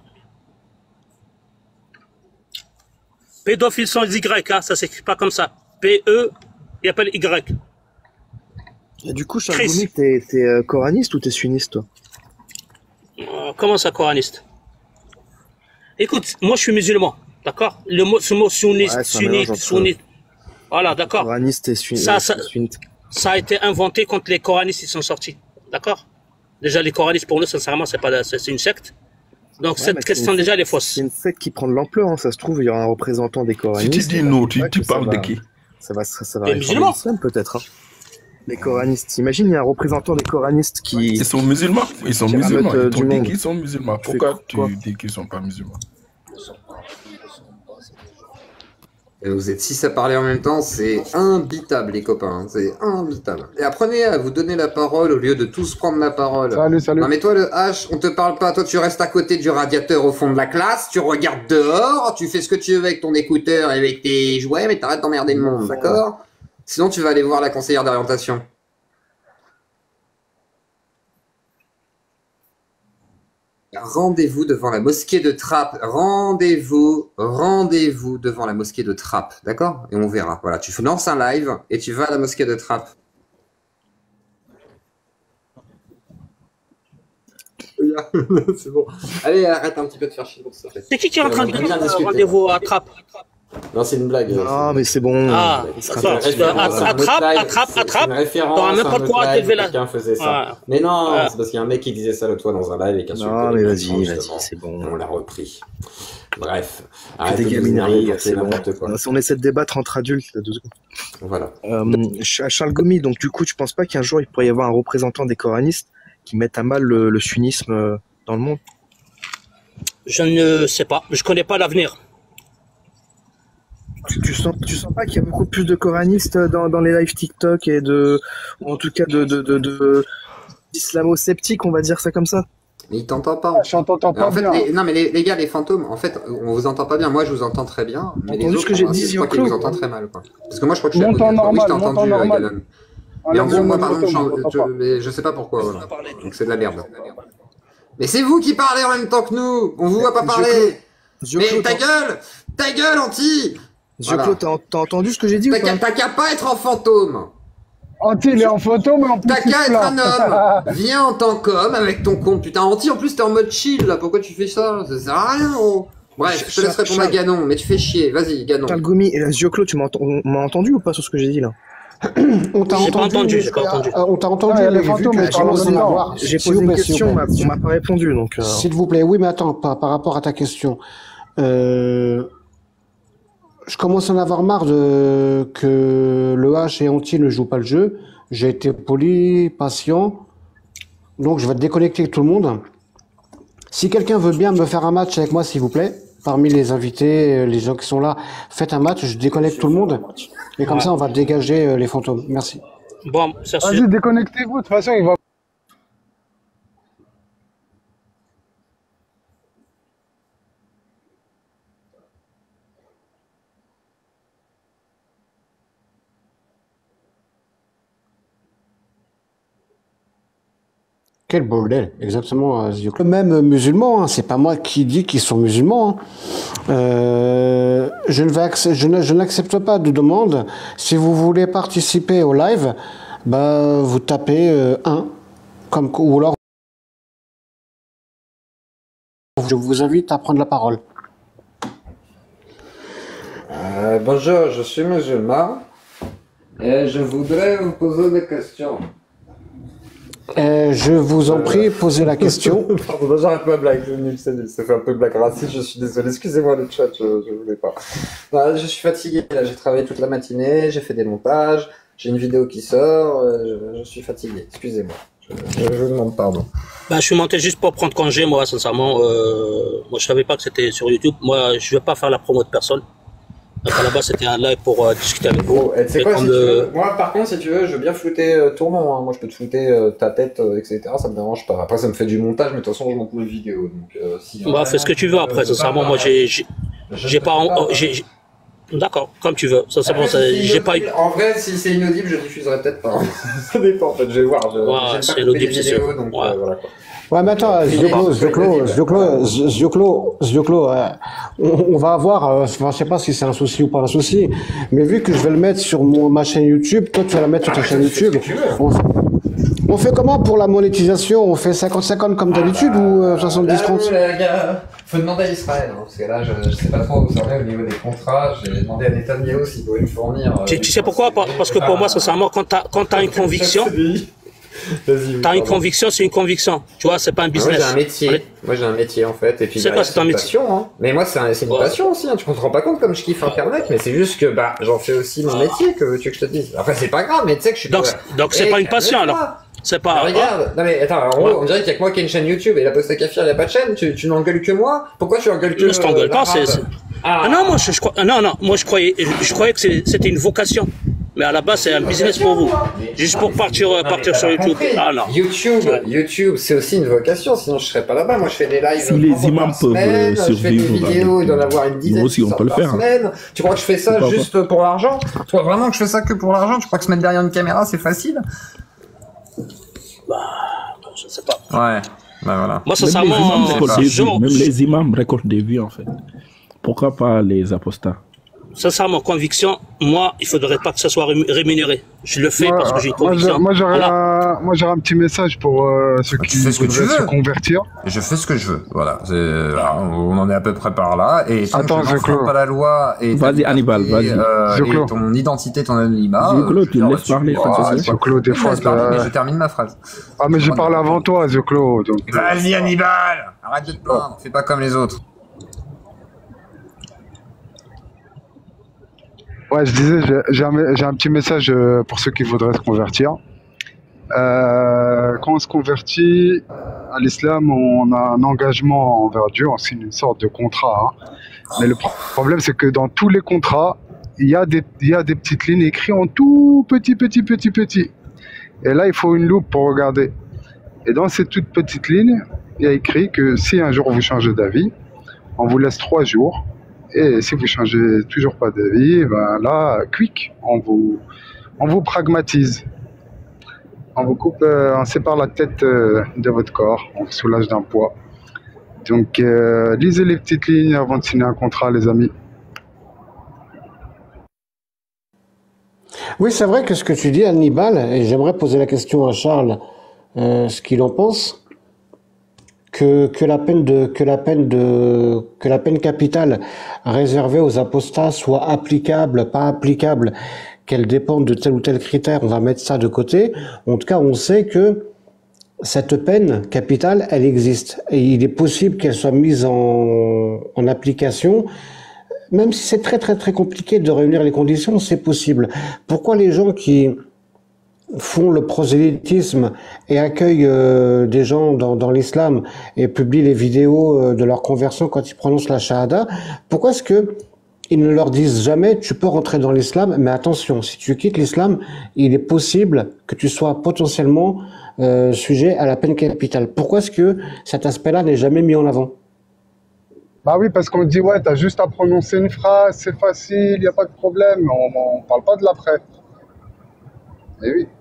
Pédophile sans Y, hein, ça s'écrit pas comme ça. P E, il appelle Y. Et du coup, Chris. Chargoumi, t'es t'es, euh, coraniste ou t'es sunniste, toi? Euh, comment ça, coraniste? Écoute, moi je suis musulman, d'accord? Le mot, ce mot sunniste, Ouais, c'est un mélange sunnite, entre- sunnite. Voilà, d'accord. Coraniste et sunni- Ça, euh, ça- sunnite. Ça a été inventé quand les coranistes ils sont sortis, d'accord? Déjà, les coranistes pour nous, sincèrement, c'est pas, c'est c'est une secte. Donc Ouais, cette mais c'est question une déjà, elle est C'est fausse. une secte qui prend de l'ampleur, hein. Ça se trouve, il y aura un représentant des Si coranistes. tu dis et nous, bah, tu, ouais, tu que ça parles de va- qui? Ça va, ça, ça va Des réformer musulmans. l'islam, peut-être, hein. Les coranistes. Imagine, il y a un représentant des coranistes qui... Ils sont musulmans. Ils sont Qui musulmans. ramènent, euh, Ils t'ont du dit monde. qu'ils sont musulmans. Tu fais Pourquoi tu quoi? dis qu'ils sont pas musulmans? Et vous êtes six à parler en même temps, c'est imbitable, les copains. hein. C'est imbitable. Et apprenez à vous donner la parole au lieu de tous prendre la parole. Salut, salut. Non mais toi le H, on te parle pas, toi tu restes à côté du radiateur au fond de la classe, tu regardes dehors, tu fais ce que tu veux avec ton écouteur et avec tes jouets, mais t'arrêtes d'emmerder le monde, d'accord? Sinon, tu vas aller voir la conseillère d'orientation. Rendez-vous devant la mosquée de Trappes. Rendez-vous, rendez-vous devant la mosquée de Trappes. D'accord? Et on verra. Voilà, tu lances un live et tu vas à la mosquée de Trappes. C'est bon. Allez, arrête un petit peu de faire chier pour ça. C'est qui qui est en train de dire euh, rendez-vous à Trappes? Non, c'est une blague. Non, mais c'est bon. Ah, attrape, attrape, attrape, attrape. T'auras même pas de quoi t'élever là. Quelqu'un faisait ça. Mais non, c'est parce qu'il y a un mec qui disait ça l'autre fois dans un live et qui a Non, mais vas-y, vas-y, c'est bon. On l'a repris. Bref. Des gamineries, c'est n'importe quoi. On essaie de débattre entre adultes, là, deux secondes. Voilà. Charles Gomi, donc du coup, tu penses pas qu'un jour il pourrait y avoir un représentant des coranistes qui mettent à mal le, le sunnisme dans le monde? Je ne sais pas. Je connais pas l'avenir. Tu, tu sens, tu sens pas qu'il y a beaucoup plus de coranistes dans, dans les lives TikTok et de, ou en tout cas de, de, de, de d'islamo-sceptiques, on va dire ça comme ça? Mais il t'entend pas. Je t'entends pas en fait, bien. les, non, mais les, les gars, les fantômes, en fait, on vous entend pas bien. Moi, je vous entends très bien. Mais les entendu autres, ce que j'ai dit, je crois qu'ils vous entendent très mal, quoi. Parce que moi, je crois que je suis Monte en normal, oui, je t'ai monte en entendu, normal. Ganon. Mais en gros, moi, pardon, je, je, mais je sais pas pourquoi, voilà. Donc c'est de la merde. Mais c'est vous qui parlez en même temps que nous. On vous voit pas parler. Mais ta gueule, ta gueule, Anti. Zioclo, t'as entendu ce que j'ai dit ou pas? T'as qu'à pas être en fantôme. Anti, il est en photo, mais en plus. T'as qu'à être un homme. Viens en tant qu'homme avec ton compte. Putain, Anti, en plus, t'es en mode chill, là. Pourquoi tu fais ça? Ça sert à rien, gros. Bref, je te laisse répondre à Ganon, mais tu fais chier. Vas-y, Ganon. Charles Gomi, Zioclo, tu m'as entendu ou pas sur ce que j'ai dit, là? On t'a entendu, j'ai pas entendu. On t'a entendu, les fantômes, j'ai posé une question, on m'a pas répondu, donc. S'il vous plaît, oui, mais attends, par, par rapport à ta question, euh, je commence à en avoir marre de que le H et Anti ne jouent pas le jeu. J'ai été poli, patient, donc je vais déconnecter tout le monde. Si quelqu'un veut bien me faire un match avec moi, s'il vous plaît, parmi les invités, les gens qui sont là, faites un match, je déconnecte tout le monde. Et comme ouais. ça, on va dégager les fantômes. Merci. Bon, c'est Vas-y, déconnectez-vous. De toute façon, il va... Quel bordel, exactement, Zioclo. Même musulmans, hein, c'est pas moi qui dis qu'ils sont musulmans. Hein. Euh, je ne vais je ne, je n'accepte pas de demande. Si vous voulez participer au live, bah, vous tapez euh, un, comme, ou alors je vous invite à prendre la parole. Euh, bonjour, je suis musulman et je voudrais vous poser des questions. Euh, je vous en prie, posez la question. Pardon, j'arrête ma blague, c'est nul, c'est nul, ça fait un peu blague raciste, je suis désolé, excusez-moi le chat, je, je voulais pas. Bah, je suis fatigué, là, j'ai travaillé toute la matinée, j'ai fait des montages, j'ai une vidéo qui sort, euh, je, je suis fatigué, excusez-moi, je, je, je demande pardon. Bah, je suis monté juste pour prendre congé, moi, sincèrement, euh, moi je savais pas que c'était sur YouTube, moi je vais pas faire la promo de personne. Donc à la base c'était un live pour euh, discuter avec vous. Tu sais quoi, si tu veux, moi par contre si tu veux, je veux bien flouter euh, ton nom, hein. Moi je peux te flouter euh, ta tête, euh, et cetera. Ça me dérange pas. Après ça me fait du montage, mais de toute façon je monte mes vidéos. Donc, euh, si bah fais ce que tu veux après, sincèrement moi j'ai j'ai pas... j'ai D'accord, comme tu veux. Ça, c'est bon, j'ai pas eu... En vrai, si c'est inaudible, je diffuserai peut-être pas. Ça dépend en fait, je vais voir. Je, ouais, c'est inaudible, c'est sûr. Donc, ouais. euh, voilà, quoi. Ouais, mais attends, Zioclo, Zioclo, Zioclo, Zioclo, Zioclo, euh, on, on va avoir, euh, je sais pas si c'est un souci ou pas un souci, mais vu que je vais le mettre sur mon, ma chaîne YouTube, toi tu vas la mettre sur ta chaîne YouTube, on, on fait comment pour la monétisation? On fait cinquante cinquante comme d'habitude ah, ou euh, soixante-dix trente? Faut demander à Israël, hein, parce que là, je, je sais pas trop où ça en est au niveau des contrats. J'ai demandé à Netanyahu s'il pouvait me fournir. Euh, tu, tu sais pourquoi? Parce que pour moi, sincèrement, quand t'as quand t'as une conviction, t'as une conviction, c'est une conviction. Tu vois, c'est pas un business. Moi, j'ai un métier. Allez. Moi, j'ai un métier en fait. Et puis, c'est quoi, c'est un métier? Passion, hein. Mais moi, c'est un, une ouais. passion aussi. Hein. Tu te rends pas compte comme je kiffe Internet, mais c'est juste que bah, j'en fais aussi mon métier. Que veux-tu que je te dise? Après, c'est pas grave, mais tu sais que je suis. Donc, donc c'est pas une passion alors. C'est pas. Ah, regarde, non mais attends, en gros, ouais. on dirait qu'il y a que moi qui ai une chaîne YouTube et la Posta Kafir, il n'y a pas de chaîne. Tu, tu n'engueules que moi? Pourquoi tu engueules que moi? Je t'engueule pas, c'est. Ah. ah non, moi je, je crois, non, non, moi je croyais, je, je croyais que c'était une vocation. Mais à la base, c'est un business pour vous. Juste pour partir, euh, partir sur YouTube. Ah non. YouTube, YouTube, c'est aussi une vocation, sinon je serais pas là-bas. Moi, je fais des lives. Si les imams peuvent semaine, survivre, je fais des vidéos, il doit y en avoir une dizaine. nous aussi, on peut le faire. Semaine. Tu crois que je fais ça Pourquoi juste pour l'argent? Tu crois vraiment que je fais ça que pour l'argent? Tu crois que se mettre derrière une caméra, c'est facile? Bah, je sais pas. Ouais. Bah voilà. Moi, Même les, imams sincèrement, récoltent euh, des vues. genre, Même les imams récoltent des vues, en fait. Pourquoi pas les apostats? sincèrement, conviction, moi, il faudrait pas que ça soit rému- rémunéré. Je le fais Moi, parce que j'ai une moi, conviction. j'ai- moi, j'aurais Voilà. un, moi, j'aurais un petit message pour euh, ceux Tu qui fais ce que tu voudraient se veux. convertir. Je fais ce que je veux. Voilà. C'est- voilà, on en est à peu près par là. Et tant Attends, que tu Zoclo. n'enfreins pas la loi et ta Vas-y, Hannibal, liberté, vas-y. euh, Zoclo. et ton identité, ton anonymat. Zoclo, euh, tu je me veux laisses dire, parler, tu- pas de Ah, souci. c'est- Zoclo, des tu me fois, laisses parler, t'as- mais je termine ma phrase. Ah, mais j'ai parlé avant toi, Zoclo, donc... euh, Vas-y, Hannibal! Arrête de te plaindre. Fais pas comme les autres. Ouais, je disais, j'ai- j'ai un, j'ai un petit message euh, pour ceux qui voudraient se convertir. Euh, quand on se convertit à l'islam, on a un engagement envers Dieu, on signe une sorte de contrat. hein. Mais le pro- problème, c'est que dans tous les contrats, il y a des, il y a des petites lignes écrites en tout petit, petit, petit, petit. Et là, il faut une loupe pour regarder. Et dans ces toutes petites lignes, il y a écrit que si un jour vous changez d'avis, on vous laisse trois jours. Et si vous changez toujours pas d'avis, ben là, quick, on vous, on vous pragmatise. On vous coupe, euh, on sépare la tête euh, de votre corps, on vous soulage d'un poids. Donc, euh, lisez les petites lignes avant de signer un contrat, les amis. Oui, c'est vrai que ce que tu dis, Hannibal, et j'aimerais poser la question à Charles, euh, ce qu'il en pense, que, que la peine de, que la peine de, que la peine capitale réservée aux apostats soit applicable, pas applicable, qu'elle dépende de tel ou tel critère, on va mettre ça de côté. En tout cas, on sait que cette peine capitale, elle existe. Et il est possible qu'elle soit mise en, en application. Même si c'est très très très compliqué de réunir les conditions, c'est possible. Pourquoi les gens qui font le prosélytisme et accueillent euh, des gens dans, dans l'islam et publient les vidéos euh, de leur conversion quand ils prononcent la shahada, pourquoi est-ce que ils ne leur disent jamais tu peux rentrer dans l'islam, mais attention, si tu quittes l'islam, il est possible que tu sois potentiellement euh, sujet à la peine capitale. Pourquoi est-ce que cet aspect-là n'est jamais mis en avant? Bah oui, parce qu'on dit, ouais, t'as juste à prononcer une phrase, c'est facile, il n'y a pas de problème, on ne parle pas de l'après. Eh oui.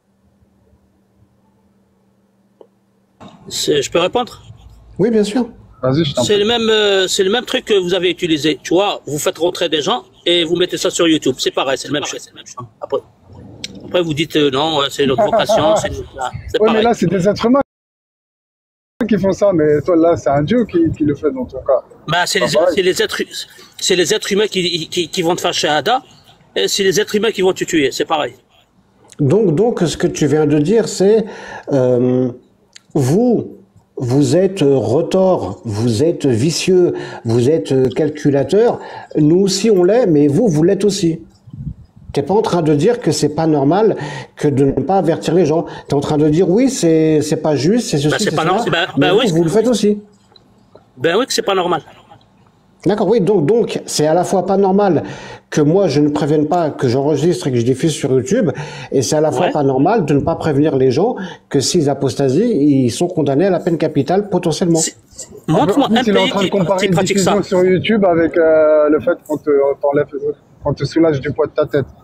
C'est- Je peux répondre? Oui, bien sûr. Vas-y, je t'en C'est prie. le même, euh, c'est le même truc que vous avez utilisé. Tu vois, vous faites rentrer des gens et vous mettez ça sur YouTube. C'est pareil, c'est le même chose. Après, après vous dites euh, non, euh, c'est notre vocation, c'est notre- ah, c'est Ouais, mais pareil. là, c'est des êtres humains qui font ça, mais toi, là, c'est un dieu qui, qui le fait dans ton cas. Bah, c'est Pas les, pareil. c'est les êtres, c'est les êtres humains qui, qui, qui vont te faire shahada et c'est les êtres humains qui vont te tuer. C'est pareil. Donc, donc, ce que tu viens de dire, c'est euh, vous, vous êtes retors, vous êtes vicieux, vous êtes calculateur. Nous aussi, on l'est, mais vous, vous l'êtes aussi. T'es pas en train de dire que c'est pas normal que de ne pas avertir les gens. T'es en train de dire oui, c'est c'est pas juste, c'est ceci, Bah, c'est c'est pas cela. normal. Bah, mais bah vous, oui. vous le faites aussi. Ben oui, que c'est pas normal. D'accord, oui, donc donc c'est à la fois pas normal que moi je ne prévienne pas que j'enregistre et que je diffuse sur YouTube, et c'est à la fois Ouais. pas normal de ne pas prévenir les gens que s'ils apostasient, ils sont condamnés à la peine capitale potentiellement. C'est- Montre-moi En plus, un il est en pays train de qui, comparer qui une pratique ça. diffusion sur YouTube avec euh, le fait qu'on te, on t'enlève, qu'on te soulage du poids de ta tête.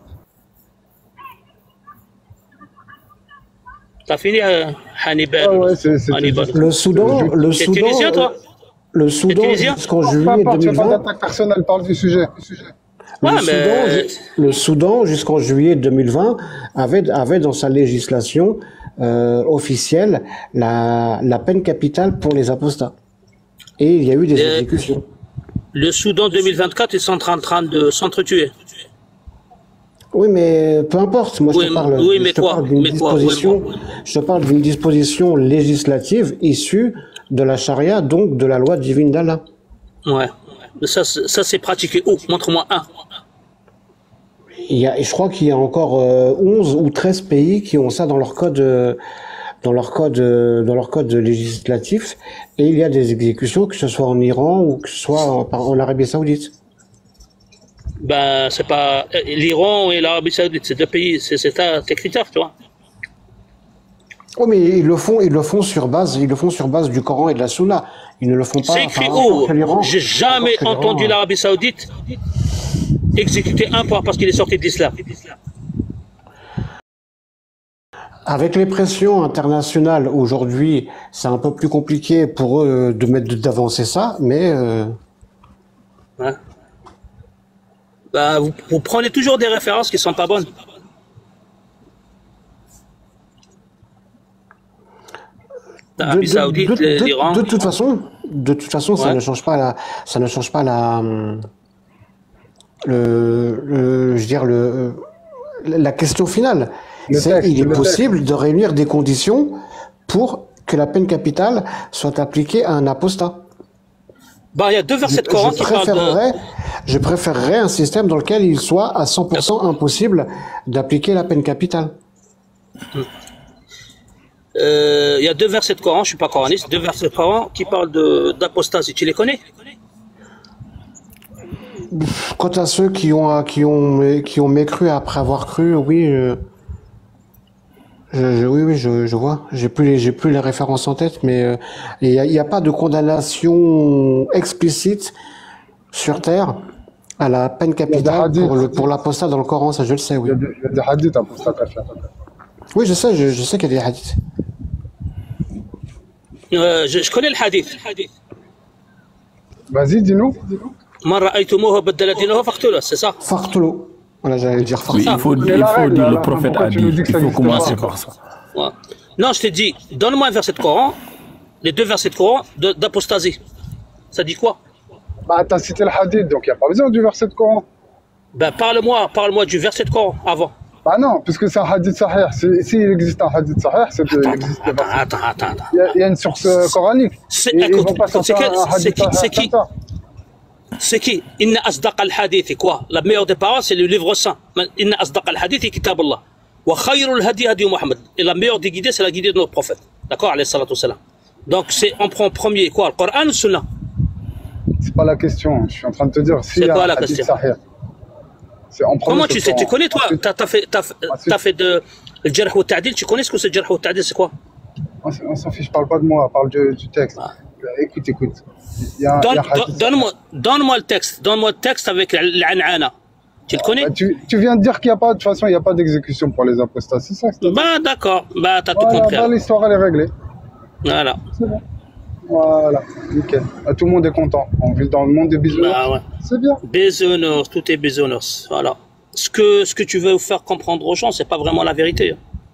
T'as fini, euh, Hannibal. Ah ouais, c'est- c'est- Hannibal. Le Soudan, le T'es Soudan, tunisien, toi? le Soudan tunisien jusqu'en Peu juillet importe, fais pas deux mille vingt. d'attaque personnelle, parle du sujet. Du sujet. Ouais, Le mais- Soudan, ju- le Soudan, jusqu'en juillet deux mille vingt, avait, avait dans sa législation euh, officielle la, la peine capitale pour les apostats. Et il y a eu des Euh, exécutions. Le Soudan deux mille vingt-quatre, ils sont en train de s'entretuer. Oui, mais peu importe. Moi, je Oui, te parle, oui, je mais te quoi parle d'une Mais quoi disposition, Oui, je te parle d'une disposition législative issue de la charia, donc de la loi divine d'Allah. Ouais. Mais Ça, c'est- ça c'est pratiqué où? Montre-moi un. Il y a, et je crois qu'il y a encore euh, onze ou treize pays qui ont ça dans leur code, euh, dans leur code, euh, dans leur code législatif. Et il y a des exécutions, que ce soit en Iran ou que ce soit en, par- en Arabie Saoudite. Ben, c'est pas l'Iran et l'Arabie Saoudite, c'est deux pays, c'est c'est ça tes critères, tu vois. Oui, mais ils le font, ils le font sur base, ils le font sur base du Coran et de la Sunna. Ils ne le font pas. C'est écrit enfin, où? n'importe quel Iran. J'ai jamais N'importe quel entendu Iran. l'Arabie Saoudite exécuter un point parce qu'il est sorti de l'islam. Avec les pressions internationales aujourd'hui, c'est un peu plus compliqué pour eux de mettre d'avancer ça, mais euh, Ouais. Ben, vous, vous prenez toujours des références qui sont pas bonnes. de, L'Arabie de, Saoudite, de, de, l'Iran. de toute façon, de toute façon, ça Ouais. ne change pas la, ça ne change pas la, le, le je veux dire le, la question finale. Le C'est, texte, il est le possible de réunir des conditions pour que la peine capitale soit appliquée à un apostat. Ben, il y a deux Je, versets de je Coran qui parlent de. préférerais, je préférerais un système dans lequel il soit à cent pour cent impossible d'appliquer la peine capitale. Euh, Il y a deux versets de Coran, je suis pas coraniste, deux versets de Coran qui parlent de d'apostasie. Tu les connais? Quant à ceux qui ont, qui ont, qui ont mécru après avoir cru, oui, euh, je, je- oui, oui, je, je vois. J'ai plus les, j'ai plus les références en tête, mais euh, il n'y a, il y a pas de condamnation explicite sur terre à la peine Il y a des capitale hadiths. pour le, pour l'apostat dans le Coran, ça je le sais, Il oui. y a des, il y a des hadiths à pour ça à faire. Oui, je sais, je, je sais qu'il y a des hadiths. Euh, je, je connais le hadith. Vas-y, dis-nous. Man ra'aytumuhu baddala dinahu faqtuluhu, c'est ça? Fartolo. Voilà, j'allais dire Oui, fartolo. il faut, C'est il la faut règle, dire, le alors. prophète Pourquoi a tu dit, nous dis que il ça faut n'existe commencer pas? par ça. Ouais. Non, je t'ai dit, donne-moi un verset de Coran, les deux versets de Coran de- d'apostasie. Ça dit quoi? Bah, t'as cité le hadith, donc il n'y a pas besoin du verset de Coran. Ben, parle-moi, parle-moi du verset de Coran avant. Bah non, puisque c'est un hadith sahih. Si- S'il existe un hadith sahih, c'est qu'il Attends, existe des attends, versets. attends, attends, attends. Il y, a, il y a une source euh, coranique. C'est, Ils, ils écoute, vont pas écoute, c'est sortir quel- un c'est hadith qui, sahih c'est comme qui, ça. c'est qui? Inna asdaq al-hadith, c'est quoi? La meilleure des paroles, c'est le livre saint. Inna asdaq al-hadith et kitab Allah. Wa khayrul hadi hadi Muhammad. Et la meilleure des guidées, c'est la guidée de notre prophète. D'accord? Alayhi salatu wassalam. Donc, c'est, on prend en premier quoi? Le Coran ou le Sunnah? C'est pas la question. Je suis en train de te dire, s'il C'est y a quoi un la hadith question? sahih, c'est en premier. Comment c'est tu sais? le Tu Coran. connais, toi? Ensuite, T'as, t'as fait, t'as, fait- ensuite, t'as fait de, le jarh wa ta'dil. Tu connais ce que c'est le jarh wa ta'dil? C'est quoi? on s- on s'en fiche, je parle pas de moi, parle du, du texte. Ah. Euh, Écoute, écoute. Il y a, il y Donne, a un don- hadith donne-moi, donne-moi le texte. Donne-moi le texte avec l'an'ana. Tu le connais? Bah, tu, tu viens de dire qu'il n'y a pas, de toute façon, il n'y a pas d'exécution pour les apostats, c'est ça que t'as dit? Ben, d'accord. Ben, t'as tout Voilà, compris. bah, alors. l'histoire, elle est réglée. Voilà. C'est bon. Voilà, nickel. Ah, tout le monde est content. On vit dans le monde des bisounours. Ben, ouais. C'est bien. Bisounours, tout est bisounours. Voilà. Ce que, ce que tu veux faire comprendre aux gens, c'est pas vraiment la vérité.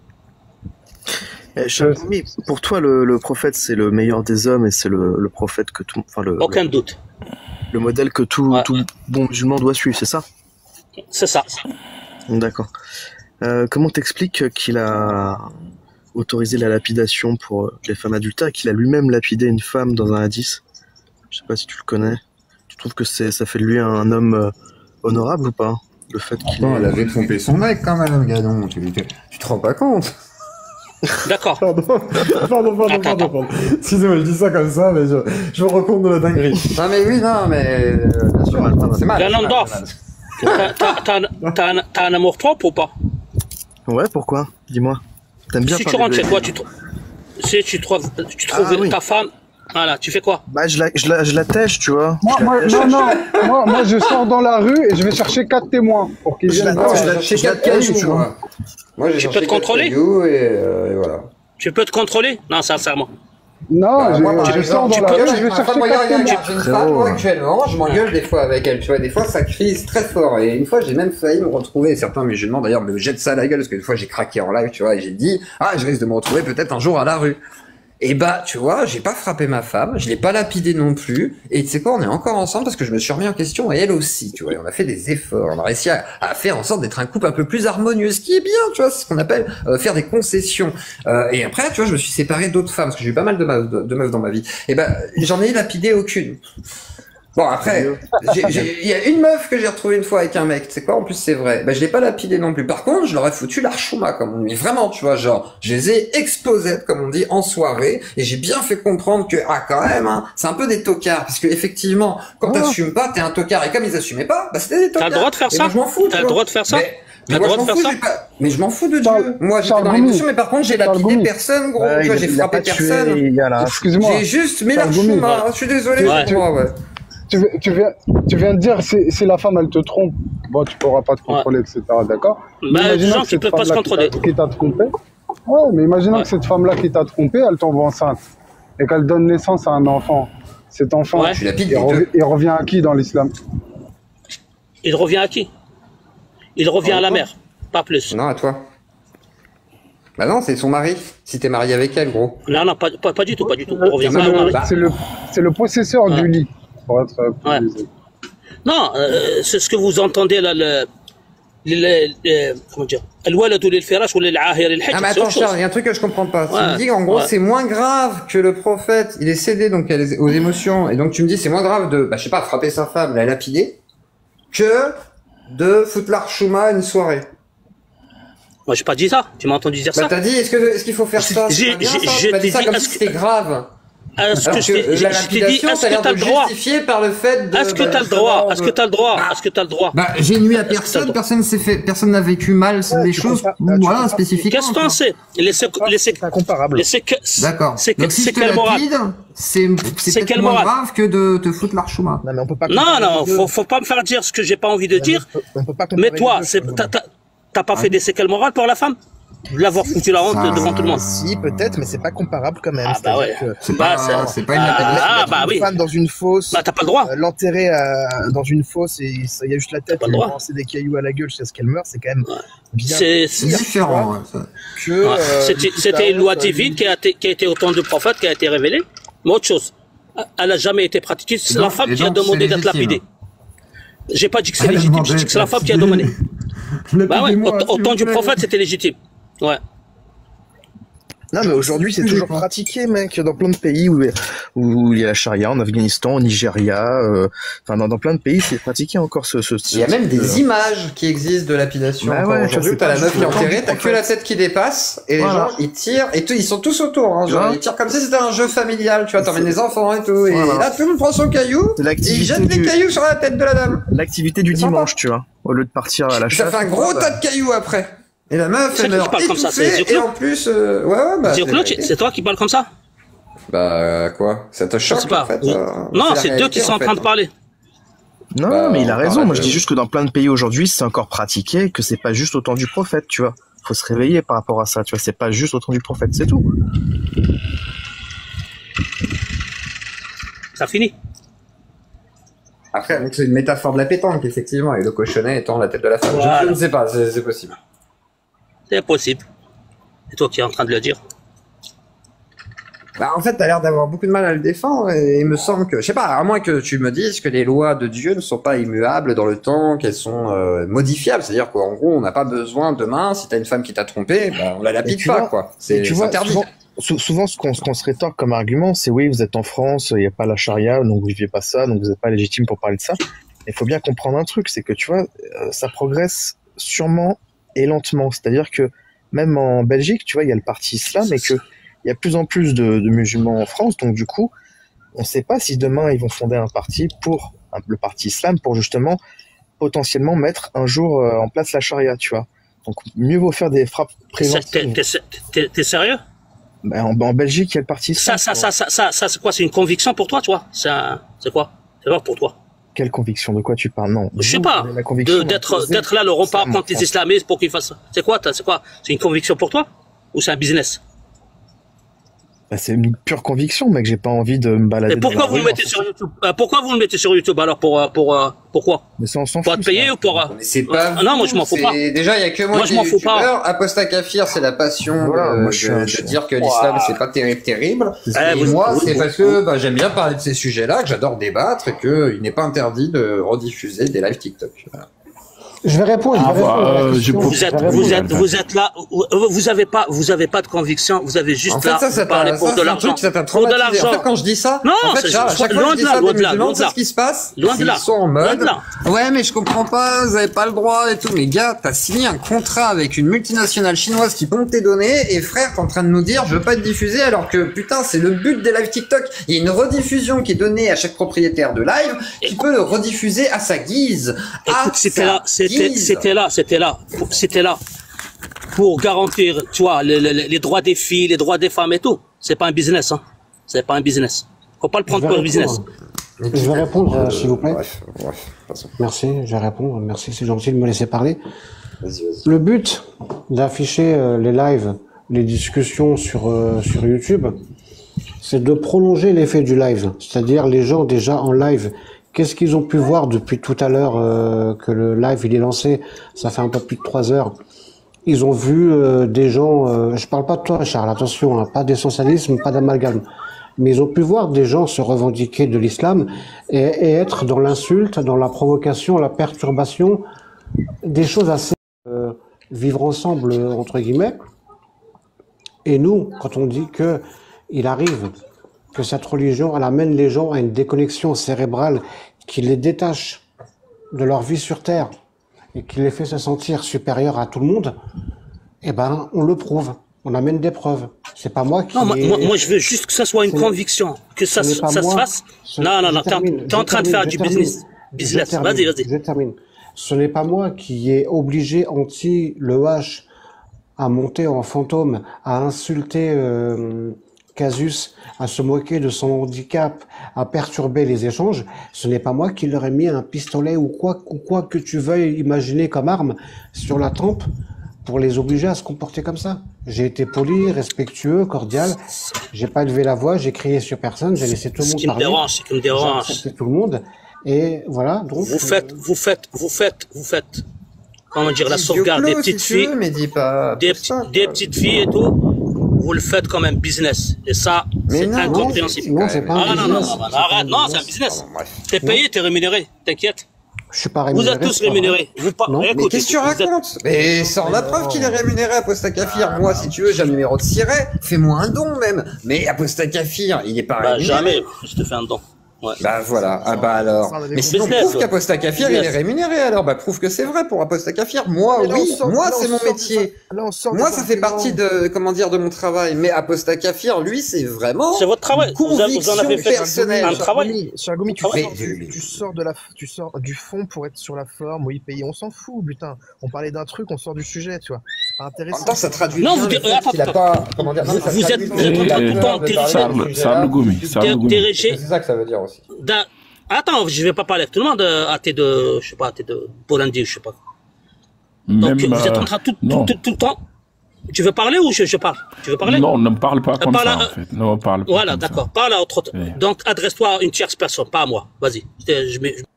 Eh, cher ami, pour toi, le, le prophète, c'est le meilleur des hommes et c'est le, le prophète que tout, enfin le, Aucun le, doute. le modèle que tout, Ouais. tout bon musulman doit suivre, c'est ça? C'est ça. D'accord. Euh, comment t'expliques qu'il a autorisé la lapidation pour les femmes adultères et qu'il a lui-même lapidé une femme dans un hadith? Je sais pas si tu le connais. Tu trouves que c'est, ça fait de lui un homme euh, honorable ou pas? Le fait qu'il Attends, ait- elle avait trompé son mec quand même, Gadon. Tu, tu, tu te rends pas compte? D'accord. Pardon, pardon, pardon, Attends, pardon, pardon. Excusez-moi, je dis ça comme ça, mais je, je me rends compte de la dinguerie. Non mais oui, non mais euh, bien sûr, c'est mal. Ganondorf. T'as, t'as, t'as, un- t'as, un- t'as un amour propre ou pas? Ouais, pourquoi? Dis-moi. T'aimes bien Si tu parler rentres de- chez toi, tu, trou- si tu trouves, tu trouves Ah, oui. ta femme, voilà, tu fais quoi? Bah, je la, je la, je la tèche, tu vois. Moi, Je la moi, tèche. non, non, moi, moi, je sors dans la rue et je vais chercher quatre témoins pour qu'ils Je viennent la- voir. je la- J'ai je la quatre tèche, cailloux, tu vois. moi. Moi, j'ai Tu peux cherché te quatre contrôler? cailloux et, euh, et voilà. Tu peux te contrôler? Non, sincèrement. Non, Bah, je, moi, par je sors exemple, dans tu la peux- rue et j'ai je vais une chercher femme, quatre regarde, regarde, témoins. j'ai une Frérot. femme, moi, actuellement, je m'engueule des fois avec elle, tu vois, des fois ça crise très fort, et une fois j'ai même failli me retrouver, et certains musulmans d'ailleurs me jettent ça à la gueule, parce qu'une fois j'ai craqué en live, tu vois, et j'ai dit, ah, je risque de me retrouver peut-être un jour à la rue. Et bah, tu vois, j'ai pas frappé ma femme, je l'ai pas lapidée non plus, et tu sais quoi, on est encore ensemble parce que je me suis remis en question, et elle aussi, tu vois, et on a fait des efforts, on a réussi à, à faire en sorte d'être un couple un peu plus harmonieux, ce qui est bien, tu vois, c'est ce qu'on appelle euh, faire des concessions. Euh, et après, tu vois, je me suis séparé d'autres femmes, parce que j'ai eu pas mal de, ma- de, de meufs dans ma vie, et ben, j'en ai lapidé aucune. Bon, après, j'ai- j'ai- il y a une meuf que j'ai retrouvée une fois avec un mec, tu sais quoi, en plus c'est vrai. Bah, je l'ai pas lapidé non plus. Par contre, je leur ai foutu l'archouma, comme on dit. Mais vraiment, tu vois, genre, je les ai exposés, comme on dit, en soirée, et j'ai bien fait comprendre que, ah, quand même, hein, c'est un peu des tocards, parce que effectivement, quand Oh. t'assumes pas, t'es un tocard, et comme ils assumaient pas, bah, c'était des T'as tocards. le droit de faire Et ça moi, je m'en fous, tu T'as le vois. droit de faire ça Mais- T'as mais le moi, droit je de m'en faire fous, ça j'ai pas- mais je m'en fous de Charles- Dieu. Moi, j'étais Charles dans Goumi. l'émotion, mais par contre, j'ai Charles lapidé Goumi. personne, gros. Ouais, tu vois, il- j'ai il a frappé pas tué, personne. il y a la- Excuse-moi. J'ai juste mis Charles Goumi. l'archouma. Je suis désolé Ouais. pour moi, ouais. Tu, viens- tu, viens, tu viens de dire si, si la femme elle te trompe, bon tu pourras pas te contrôler, et cetera. D'accord. Mais Bah, des imaginons gens que qui cette peuvent pas se femme-là qui contrôler. t'a- qui t'a trompé. Ouais, mais imaginons Ouais. que cette femme-là qui t'a trompé, elle tombe enceinte et qu'elle donne naissance à un enfant. Cet enfant, Ouais. Tu lapides il, les rev- deux. il revient à qui dans l'islam? Il revient à qui Il revient à la mère, pas plus. Non, à toi. Bah non, c'est son mari. Si t'es marié avec elle, gros. Non, non, pas, pas, pas du tout, pas du tout. Il revient C'est pas au mari. le, c'est le, c'est le possesseur Ouais. du lit, pour être euh, Ouais. précisé. Non, euh, c'est ce que vous entendez là, le, le, le- le- comment dire, الولد للفراش وللعاهر الحجر, Ah mais c'est attends autre chose. Charles, il y a un truc que je comprends pas. Tu Ouais. me dis qu'en gros Ouais. c'est moins grave que le prophète, il est cédé donc à les- aux émotions, et donc tu me dis c'est moins grave de, bah je sais pas, frapper sa femme, la lapider, que de foutre l'archouma une soirée. Moi, j'ai pas dit ça. Tu m'as entendu dire Bah ça t'as dit, est-ce que est-ce qu'il faut faire ça? J'ai- C'est pas bien, j'ai- ça je Tu m'as t'ai dit ça dit, comme est-ce si c'était grave. Est-ce que Alors je t'ai que je- la je t'ai dit, lapidation, est-ce ça a que l'air t'as de le droit justifier par le fait de... Est-ce que bah, t'as le droit justement, Est-ce de- que t'as le droit Est-ce que t'as le droit Bah, j'ai nuit à Est-ce que t'as le personne, droit personne s'est fait, personne n'a vécu mal, c'est des tu choses, compares- bah, tu voilà, compares- spécifiquement. Qu'est-ce qu'on sait Les séc- les séc- C'est incomparable. les séc- D'accord. c'est que- Donc si c'est je te quelle morale lapide, c'est C'est c'est quelle peut-être moins morale grave que de te foutre l'archouma. Non, mais on peut pas. Non, comparer non, les deux. faut, faut pas me faire dire ce que j'ai pas envie de dire. On peut- on peut pas comparer Mais les toi, deux, c'est- Charles t'as Goumi. t'as- t'as pas fait des séquelles morales pour la femme De l'avoir foutu la honte Ça- devant tout le monde. Si, peut-être, mais c'est pas comparable quand même. Ah bah ouais. C'est-à-dire que- C'est Bah, pas, c'est- c'est pas une Ah, lapidation. ah, mettre bah une oui. femme dans une fosse, Bah, t'as pas le droit. euh, l'enterrer euh, dans une fosse et ça- il y a juste la tête pas et le lui droit. lancer des cailloux à la gueule jusqu'à ce qu'elle meure, c'est quand même bien C'est C'est c'est- différent, ouais, ça. que. ouais. euh, C'était une c'était une loi petite divine qui a été, qui a été au temps du prophète, qui a été révélée. Mais autre chose, elle a jamais été pratiquée. C'est Et la donc- femme et qui a donc, demandé c'est d'être légitime. lapidée. J'ai pas dit que c'est Elle a légitime, demandé j'ai dit que c'est la d'être femme qui a lapidée. demandé. Bah ouais, Lapidez-moi, au, au s'il temps vous du plaît. prophète, c'était légitime. Ouais. Non, mais aujourd'hui, c'est toujours pratiqué, mec, dans plein de pays où, où il y a la charia, en Afghanistan, au Nigeria, euh, enfin, dans, dans plein de pays, c'est pratiqué encore ce, ce Il y a même des euh, images qui existent de lapidation. Bah encore ouais, aujourd'hui, ça, t'as la c'est meuf pas qui est juste enterrée, le temps t'as du que la prophète. tête qui dépasse, et les Voilà. gens, ils tirent, et tout, ils sont tous autour, hein, genre, Voilà. ils tirent comme si c'était un jeu familial, tu vois, t'emmènes les enfants et tout, et Voilà. là, tout le monde prend son caillou, C'est et il l'activité jette les du- cailloux sur la tête de la dame. l'activité du C'est sympa. dimanche, tu vois, au lieu de partir à la Ça chasse. fait un gros tas de cailloux après. Et la meuf, C'est elle qui meurt parle comme ça, c'est étouffée, et Zirklo en plus, euh, ouais, ouais, bah, c'est la Zirklo, vérité. c'est toi qui parles comme ça Bah, quoi? Ça te Je choque, sais pas. en fait? Oui. euh, Non, la c'est deux réalité, qui sont en fait, train de hein. parler. Non, Bah, mais il a on raison. parle Moi, de- je dis juste que dans plein de pays aujourd'hui, c'est encore pratiqué, que c'est pas juste au temps du prophète, tu vois. Faut se réveiller par rapport à ça, tu vois. C'est pas juste au temps du prophète, c'est tout. Ça finit. Après, avec c'est une métaphore de la pétanque, effectivement, et le cochonnet étant la tête de la femme. Je- Voilà. Je ne sais pas, c'est c'est possible. C'est possible. C'est toi qui es en train de le dire. Bah, en fait, t'as l'air d'avoir beaucoup de mal à le défendre, et il me semble que, je sais pas, à moins que tu me dises que les lois de Dieu ne sont pas immuables dans le temps, qu'elles sont euh, modifiables, c'est-à-dire qu'en gros, on n'a pas besoin demain, si t'as une femme qui t'a trompé, bah, on la Et lapide tu pas, vois- quoi. Et C'est tu c'est vois, interdit. souvent, sou- souvent, ce qu'on ce qu'on se rétorque comme argument, c'est oui, vous êtes en France, il n'y a pas la charia, donc vous vivez pas ça, donc vous n'êtes pas légitime pour parler de ça. Il faut bien comprendre un truc, c'est que tu vois, euh, ça progresse sûrement et lentement. C'est-à-dire que même en Belgique, tu vois, il y a le parti islam et que il y a de plus en plus de, de musulmans en France, donc du coup, on ne sait pas si demain ils vont fonder un parti pour un- le parti islam pour justement potentiellement mettre un jour euh, en place la charia, tu vois. Donc mieux vaut faire des frappes T'es préventives. t'es- t'es- t'es sérieux Ben, en, en Belgique, il y a le parti Ça, islam. ça, ça, ça, ça, ça, c'est quoi? C'est une conviction pour toi, toi? C'est un- c'est quoi? C'est quoi pour toi? Quelle conviction? De quoi tu parles? Non. Je sais Vous, pas. vous avez la conviction De- D'être d'imposer d'être là le repas l'islam en contre les France. islamistes pour qu'ils fassent ça. C'est quoi? t'as- C'est quoi? C'est une conviction pour toi? Ou c'est un business? Bah, c'est une pure conviction, mec. J'ai pas envie de me balader. Et pourquoi dans la vous le rue, mettez en sur YouTube? Euh, Pourquoi vous le mettez sur YouTube alors? Pour, euh, pour, euh, pourquoi? Mais ça, on s'en Pour fout. être payé ça. ou pour. euh, Mais c'est pas. Ah non, moi, je m'en fous c'est- pas. Déjà, il y a que moi, Moi, qui je m'en est fous pas. youtubeur. Aposta Kafir, c'est la passion Voilà, de, moi, je suis de- un- de je suis un- dire que l'islam, c'est pas terrible, terrible. Eh, Et vous- moi, vous- c'est vous- parce que bah, j'aime bien parler de ces sujets-là, que j'adore débattre et qu'il n'est pas interdit de rediffuser des lives TikTok. Voilà. Je vais répondre. Ah, je vais bah, répondre à la euh, je question. peux- Vous êtes, Je vais vous répondre. êtes, vous êtes là, vous avez pas, vous avez pas de conviction, vous avez juste En fait, là, ça, vous ça parlez t'a pour ça, de c'est un l'argent. truc, ça t'a Pour de traumatisé. En l'argent. fait, quand je dis ça, Non, en fait, c'est- Charles, à chaque fois loin que je de dis là, ça, loin des de là, musulmans, loin de c'est là. ce qui se passe. Loin de Ils là. sont en Loin mode, de là. ouais, mais je comprends pas, vous avez pas le droit et tout. Mais gars, t'as signé un contrat avec une multinationale chinoise qui pompe tes données et frère, t'es en train de nous dire, je veux pas être diffusé alors que putain, c'est le but des lives TikTok. Il y a une rediffusion qui est donnée à chaque propriétaire de live qui peut le rediffuser à sa guise. À Écoute, c'était sa là, c'était, guise. c'était là, c'était là, pour- c'était là pour garantir, tu vois, les, les, les droits des filles, les droits des femmes et tout. C'est pas un business, hein. C'est pas un business. Faut pas le Je prendre vais pour un répondre. business. Je vais répondre, euh, s'il vous plaît. Bref, bref, passons. Merci, je vais répondre. Merci, c'est gentil de me laisser parler. Vas-y, vas-y. Le but d'afficher euh, les lives, les discussions sur, euh, sur YouTube, c'est de prolonger l'effet du live. C'est-à-dire les gens déjà en live, qu'est-ce qu'ils ont pu voir depuis tout à l'heure euh, que le live il est lancé, ça fait un peu plus de trois heures. Ils ont vu euh, des gens, euh, je parle pas de toi Charles, attention, hein, pas d'essentialisme, pas d'amalgame, mais ils ont pu voir des gens se revendiquer de l'islam et, et être dans l'insulte, dans la provocation, la perturbation, des choses assez euh, vivre ensemble euh, entre guillemets. Et nous, quand on dit que il arrive que cette religion, elle amène les gens à une déconnexion cérébrale qui les détache de leur vie sur Terre et qui les fait se sentir supérieurs à tout le monde, eh ben, on le prouve. On amène des preuves. C'est pas moi qui... Non, moi, ai- moi, moi, je veux juste que ça soit une Ce- conviction, que ça, ce n'est se- pas ça se moi. fasse. Ce- Non, non, je non, t'es en- termine, t'es en je train de termine, faire je du termine. business. Je Business. termine, Vas-y, vas-y. Je termine. Ce n'est pas moi qui ai obligé anti le H à monter en fantôme, à insulter euh, Casus, à se moquer de son handicap, à perturber les échanges. Ce n'est pas moi qui leur ai mis un pistolet ou quoi, ou quoi que tu veuilles imaginer comme arme sur la tempe pour les obliger à se comporter comme ça. J'ai été poli, respectueux, cordial. J'ai pas élevé la voix, j'ai crié sur personne, j'ai laissé tout le Ce monde qui me parler. dérange, ce qui me J'ai dérange. accepté tout le monde. Et voilà, donc... Vous faites, vous faites, vous faites, vous faites, comment dire, la Dis sauvegarde des Dioclo, petites si tu veux, filles, mais dis pas des, pour petits- ça, des quoi. petites filles et tout, vous le faites comme un business. Et ça, Mais c'est non, incompréhensible. Non, c'est pas un Ah non, non, non, business. non, non, arrête, non, c'est un business. Pardon, bref. T'es payé, t'es rémunéré, t'inquiète. Je suis pas Vous rémunéré. êtes tous c'est pas vrai. rémunérés. Vous pas, Non. Mais écoute, qu'est-ce que tu vous êtes- racontes? Mais sors la preuve qu'il est rémunéré, Aposta Kafir. Moi, si tu veux, j'ai un numéro de siret. Fais-moi un don, même. Mais Aposta Kafir, il est pas Bah, rémunéré. jamais, je te fais un don. Ouais. Bah voilà, ah bah alors. Mais sinon, Business, prouve ouais. qu'Aposta Kafir, il est Business. rémunéré alors. Bah prouve que c'est vrai pour Aposta Kafir. Moi, Mais là, on oui, sort- moi, là, on c'est mon sort des métier. ar- là, on sort des Moi, ça fait arguments. partie de, comment dire, de mon travail. Mais Aposta Kafir, lui, c'est vraiment C'est votre travail. une Vous, avez- vous en avez conviction fait personnelle. un travail. Chargoumi, tu, Mais- sors du, tu sors de la, tu sors du fond pour être sur la forme. Oui, payer, on s'en fout, putain. On parlait d'un truc, on sort du sujet, tu vois. C'est pas En intéressant. même temps, ça traduit Non, bien vous le dites- fait attends, qu'il a attends. pas, comment dire, non, mais ça Vous êtes- traduit vous bien êtes le tout le fait temps qu'il a peur de dirigé- parler de ce sujet-là. Sargoumi, Dir- Sargoumi. Dirigé C'est ça que ça veut dire aussi. d'un... Attends, je vais pas parler avec tout le monde, euh, à tes de, je sais pas, à tes de Bolandi, je sais pas. Donc, Même, vous êtes en euh, train tout, tout, non. tout, tout le temps. Tu veux parler ou je, je parle? Tu veux parler? Non, ne me parle pas comme parle ça, à- en fait. Non, on parle pas Voilà, comme ça. d'accord. Parle à autre. Oui. Donc, adresse-toi à une tierce personne, pas à moi. Vas-y. Je, je, mets-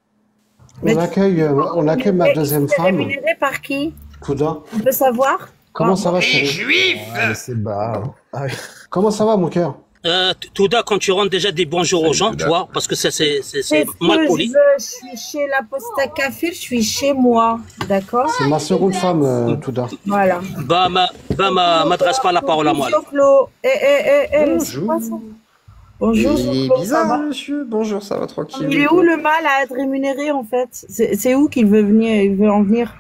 On accueille, euh, on accueille ma deuxième C'est femme, rémunéré par qui? Touda. On peut savoir? Comment ça va, Les chérie? juifs! Ah, mais c'est bas. Ah, oui. Comment ça va, mon cœur? euh, Touda, quand tu rentres déjà des bonjours aux gens, Touda. tu vois, parce que c'est, c'est, c'est, C'est c'est ce mal que je poli. veux. Je suis chez l'Aposta Kafir, je suis chez moi. D'accord? C'est ma seconde femme, euh, Touda. Voilà. Bah, ma, bah, ma, m'adresse pas la parole à moi, là. Bonjour, Flo. Eh, eh, eh, eh, c'est Bonjour. quoi ça? Bonjour, Il est Flo, ça bizarre, va? monsieur. Bonjour, ça va tranquille. Il est où le mal à être rémunéré en fait? C'est c'est où qu'il veut venir? Il veut en venir?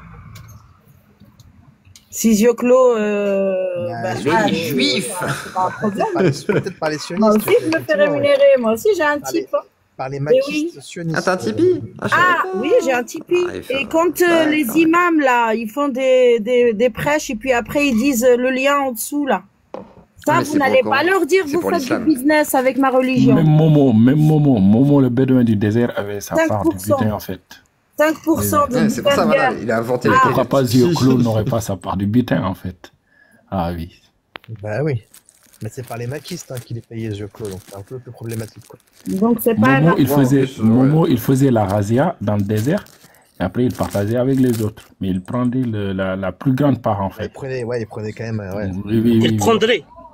Si Zioclo, euh, Bah, bah, lui, ah, il est mais- juif. bah, c'est pas un problème. Par les- Peut-être par les sionistes. Moi aussi, je me fais effectivement, ouais. rémunérer. Moi aussi, j'ai un Par les- type. hein. Par les Mais maquistes sionistes. Ah, t'as un Tipeee? Ah, je savais Ah pas. oui, j'ai un Tipeee. Ah, il fait Et un- quand euh, les D'accord. imams là, ils font des, des, des prêches et puis après ils disent euh, le lien en dessous là. Ça, Mais vous c'est n'allez pour pas quand? leur dire C'est vous pour faites du l'islam. business avec ma religion. Même Momo, même Momo, Momo, le bédouin du désert, avait sa cinq part du pour cent. butin, en fait. cinq pour cent de Ouais, c'est pour ça, butin de voilà. guerre. Il a inventé Ah. la Pourquoi pas Zioclo n'aurait pas sa part du butin, en fait? Ah oui. Bah oui. Mais c'est par les maquistes hein, qu'il est payé, Zioclo, donc c'est un peu plus problématique, quoi. Donc c'est pas Momo, un il Ouais, en faisait, plus, euh, Momo, il faisait la razzia dans le désert, et après il partageait avec les autres. Mais il prenait le- la, la plus grande part, en Il fait. prenait, ouais, il prenait quand même, euh, ouais. Oui, oui, oui. Il oui. prendrait.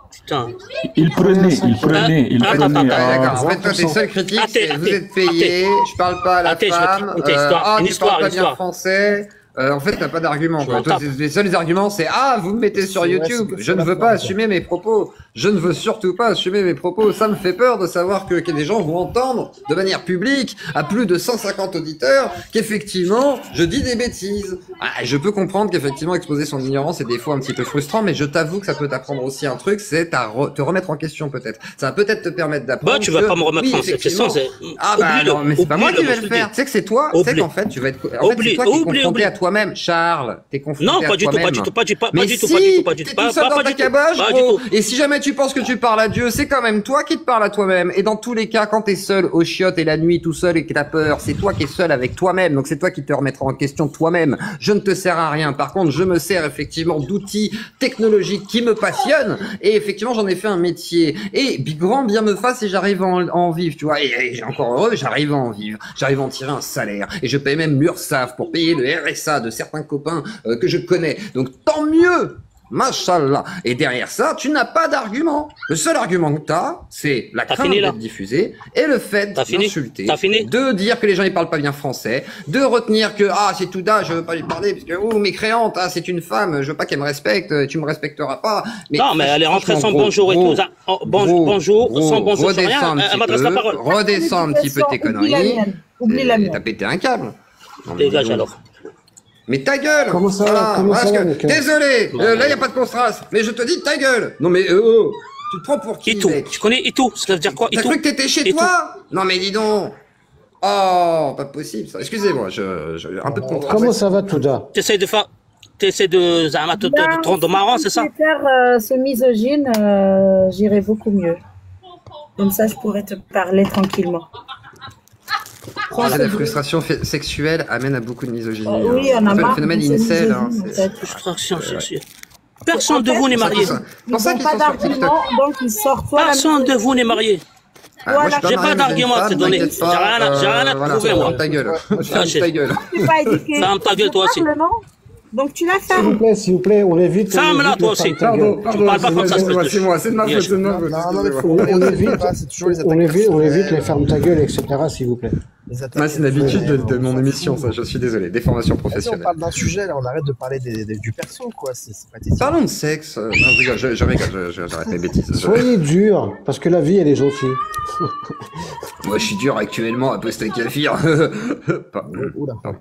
Putain. Il prenait, il prenait, il Ah, prenait. attends, attends, euh, D'accord, en fait, toi, tes seules critiques, c'est vous êtes payé, je parle pas à la Athée, je vais te femme, raconter une euh, histoire, ah, une tu histoire, parles pas une bien histoire. français. Euh, en fait, t'as pas d'argument. Je quoi. Toi, tape. tes- les seuls arguments, c'est ah, vous me mettez sur Ouais, YouTube. c'est que Je sur ne la veux forme, pas quoi. assumer mes propos. Je ne veux surtout pas assumer mes propos. Ça me fait peur de savoir que, que des gens vont entendre de manière publique, à plus de cent cinquante auditeurs, qu'effectivement, je dis des bêtises. Ah, je peux comprendre qu'effectivement, exposer son ignorance est des fois un petit peu frustrant, mais je t'avoue que ça peut t'apprendre aussi un truc, c'est à re- te remettre en question peut-être. Ça va peut-être te permettre d'apprendre. Bah, tu vas que, pas me remettre oui, en question, effectivement. c'est. Ah bah Oublie-le, alors, mais c'est pas moi qui oublie-le, vais moi, le je te le faire. dis. Tu sais que c'est toi, tu sais Oublie. qu'en fait, tu vas être, en fait, Oublie, c'est toi qui es oublie, confronté oublie. à toi-même, Charles. T'es confronté Non, à pas du tout, pas toi-même. du tout, pas du, pas, Mais pas du tout, si, pas du tout, pas du tout, t'es pas, tout seul pas, dans pas ta du tout, caboche, pas du gros. tout. Et si jamais tu penses que tu parles à Dieu, c'est quand même toi qui te parles à toi-même. Et dans tous les cas, quand t'es seul aux chiottes et la nuit tout seul et que t'as peur, c'est toi qui es seul avec toi-même. Donc c'est toi qui te remettras en question toi-même. Je ne te sers à rien. Par contre, je me sers effectivement d'outils technologiques qui me passionnent. Et effectivement, j'en ai fait un métier. Et bi- grand bien me fasse et j'arrive à en, à en vivre, tu vois. Et, et j'ai encore heureux, j'arrive à en vivre. J'arrive à en tirer un salaire. Et je paye même l'URSSAF pour payer le R S A de certains copains euh, que je connais. Donc tant mieux. Machallah. Et derrière ça, tu n'as pas d'argument. Le seul argument que tu as, c'est la T'as crainte fini, là d'être diffusé et le fait T'as fini d'insulter, T'as fini de dire que les gens ils parlent pas bien français, de retenir que ah c'est Touda, je veux pas lui parler parce que oh mécréante, ah c'est une femme, je veux pas qu'elle me respecte, tu me respecteras pas. Mais Non, mais elle est rentrée sans franchement, bonjour et gros, tout. ça. Oh, bon- gros, bonjour, gros, sans bonjour, sans redescends rien. un Elle petit m'adresse la parole. peu, redescends un petit peu tes Oublie la conneries. mienne. Oublie la Et mienne. T'as pété un câble. Non, mais Dégage dis donc. alors. Mais ta gueule. Comment ça va Voilà, Comment voilà ça ce va, que- Michael Désolé, Bah, euh, là il y a pas de contraste, mais je te dis ta gueule. Non mais euh, oh, tu te prends pour qui, Et tout. mec? Tu connais et tout. Ça veut dire quoi? Et T'as tout. cru que t'étais chez Et toi? Non mais dis donc. Oh, pas possible ça. Excusez-moi, je, je un peu de contraste. Comment ça va, Touda? Tu essaies de faire. Tu essaies de. Zama, de, de, de te rendre marrant, c'est ça? Si tu faire euh, ce misogyne, euh, j'irai beaucoup mieux. Comme ça, je pourrais te parler tranquillement. Ah, la frustration fait- sexuelle amène à beaucoup de misogynie. Oh, oui, hein. on a Un peu le marre phénomène de ces incel. Hein, misogynes, en c'est- fait. Frustration sexuelle. En Personne de fait, vous n'est marié. C'est Ils pour ça n'ont qu'ils pas sont sur TikTok. d'argument, donc ils sortent soit la Personne de vous n'est marié. Ah, moi, je suis J'ai marié, pas mais d'argument à te j'ai une donner. femme, J'ai t'inquiète pas, rien à- j'ai rien à te euh, voilà, prouver, moi. ferme ta gueule. Ferme Lâchez. ta gueule. Tu n'es pas éduqué. Ferme ta gueule, toi aussi. Tu parles, non Donc tu la S'il vous fermes. plaît, s'il vous plaît, on évite. on Ferme-la, évite toi les aussi. femmes ta Pardon, gueule. pardon, Tu parles pas c'est comme ça, moi, espèce de c'est moi, c'est de ma faute, Yes. c'est de ma faute. Non, non, mais faut, On, on on évite, pas, c'est toujours les on attaques évite, on évite les personnelles. fermes ta gueule, et cetera, s'il vous plaît. Les attaques Moi, c'est une habitude de, de personnelles, mon on s'en émission, fout. ça. Je suis désolé. Des formations Vas-y, on professionnelles. parle d'un sujet, là, on arrête de parler des, des- du perso, quoi, c'est c'est pathétique. Parlons de sexe. Euh, Non, je rigole, je, je rigole, je- je- j'arrête mes bêtises. Je- Soyez dur, parce que la vie, elle est gentille. Moi, je suis dur actuellement à poster kefir. Pas- Oula. Pardon.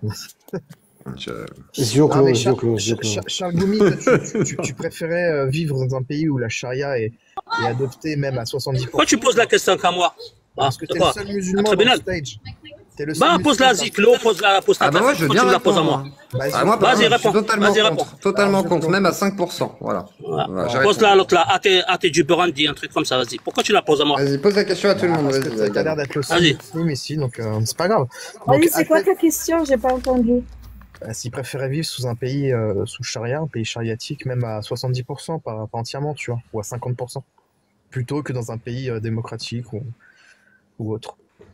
Je- Zio Ah, mais clos, zio Charles, clos, zio Charles- clos. Charles- Charles Goumi, toi, tu, tu- tu- tu préférais euh, vivre dans un pays où la charia est, est adoptée même à soixante-dix pour cent. Pourquoi tu poses la question qu'à moi? Ah, Parce que c'est t'es quoi? le seul Un musulman dans le tribunal? stage. T'es le seul Bah, pose la musulman Ziklo, pose la, pose ta Ah bah moi, je veux question, bien tu me la poses à répondre. moi. dans le- Ah, moi, par Vas-y, exemple, je suis réponds. totalement Vas-y, contre. réponds. Totalement Ah, contre, je même à cinq pour cent. Voilà. Voilà. Voilà, je Pose réponds. la l'autre là, athée, athée du Burundi, un truc comme ça, vas-y. Pourquoi tu la poses à moi? Vas-y, pose la question à tout le monde. Parce que Vas-y, t'as l'air vas-y. d'être le Vas-y. seul muslim ici, donc euh, c'est pas grave. Vas-y, Donc, c'est quoi après, ta question? J'ai pas entendu. euh, s'il préférait vivre sous un pays euh, sous charia, un pays chariatique, même à soixante-dix pour cent, pas, pas entièrement, tu vois, ou à cinquante pour cent, plutôt que dans un pays euh, démocratique ou, ou autre.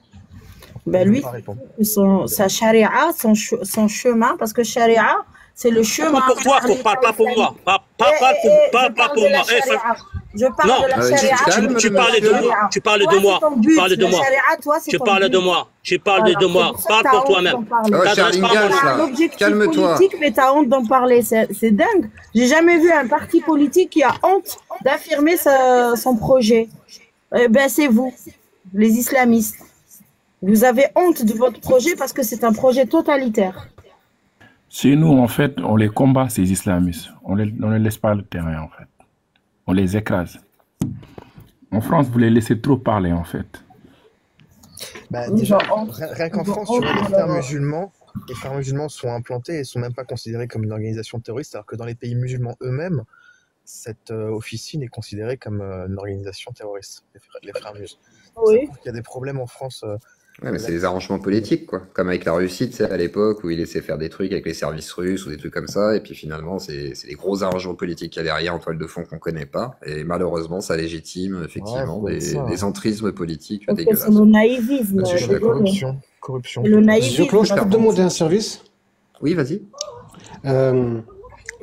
Ben Je lui, vais pas répondre. son, sa charia, son, che- son chemin, parce que charia, c'est le chemin. Pas pour toi, vers pour, pas, pas pour moi. Pas, pas, Eh, pas eh, pour, eh, pas, je pas parle pour de la moi. Eh, charia. fa- Je parle Non, de la Ah, tu- charia. tu- tu, tu Calme, parlais de monsieur. moi. Tu parlais Toi, de moi. c'est ton Tu but. parlais de La moi. charia, toi, c'est Tu ton parles de but. moi. Tu parles Voilà, de c'est moi. pour ça que Parle t'as pour honte toi-même. d'en parler. Oh, T'adresses Charlie pas à Ingalls, moi. T'as un là. objectif Calme-toi. politique, mais t'as honte d'en parler. C'est c'est dingue. J'ai jamais vu un parti politique qui a honte d'affirmer sa- son projet. Eh ben, c'est vous, les islamistes. Vous avez honte de votre projet parce que c'est un projet totalitaire. Chez nous, en fait, on les combat, ces islamistes. On les- on ne laisse pas le terrain, en fait. On les écrase. En France, vous les laissez trop parler, en fait. Bah, Ils déjà, ont honte. rien rien qu'en Ils ont France, tu honte vois, les de frères leur- musulmans, les frères musulmans sont implantés et sont même pas considérés comme une organisation terroriste, alors que dans les pays musulmans eux-mêmes, cette euh, officine est considérée comme euh, une organisation terroriste, les frères, les frères musulmans. Donc, ça Oui. prouve qu'il y a des problèmes en France. euh, Ouais, mais c'est des arrangements politiques, quoi. Comme avec la Russie, tu sais, à l'époque, où ils laissaient faire des trucs avec les services russes ou des trucs comme ça, et puis finalement, c'est c'est des gros arrangements politiques qu'il y a derrière en toile de fond qu'on connaît pas, et malheureusement, ça légitime, effectivement, Ouais, faut des, dire ça. des entrismes politiques Parce que dégueulasses. c'est le naïvisme. Là-dessus, je suis de d'accord. désolé. corruption. Corruption. C'est le Zio naïvisme. clos, je peux te demander un service? Oui, vas-y. Euh,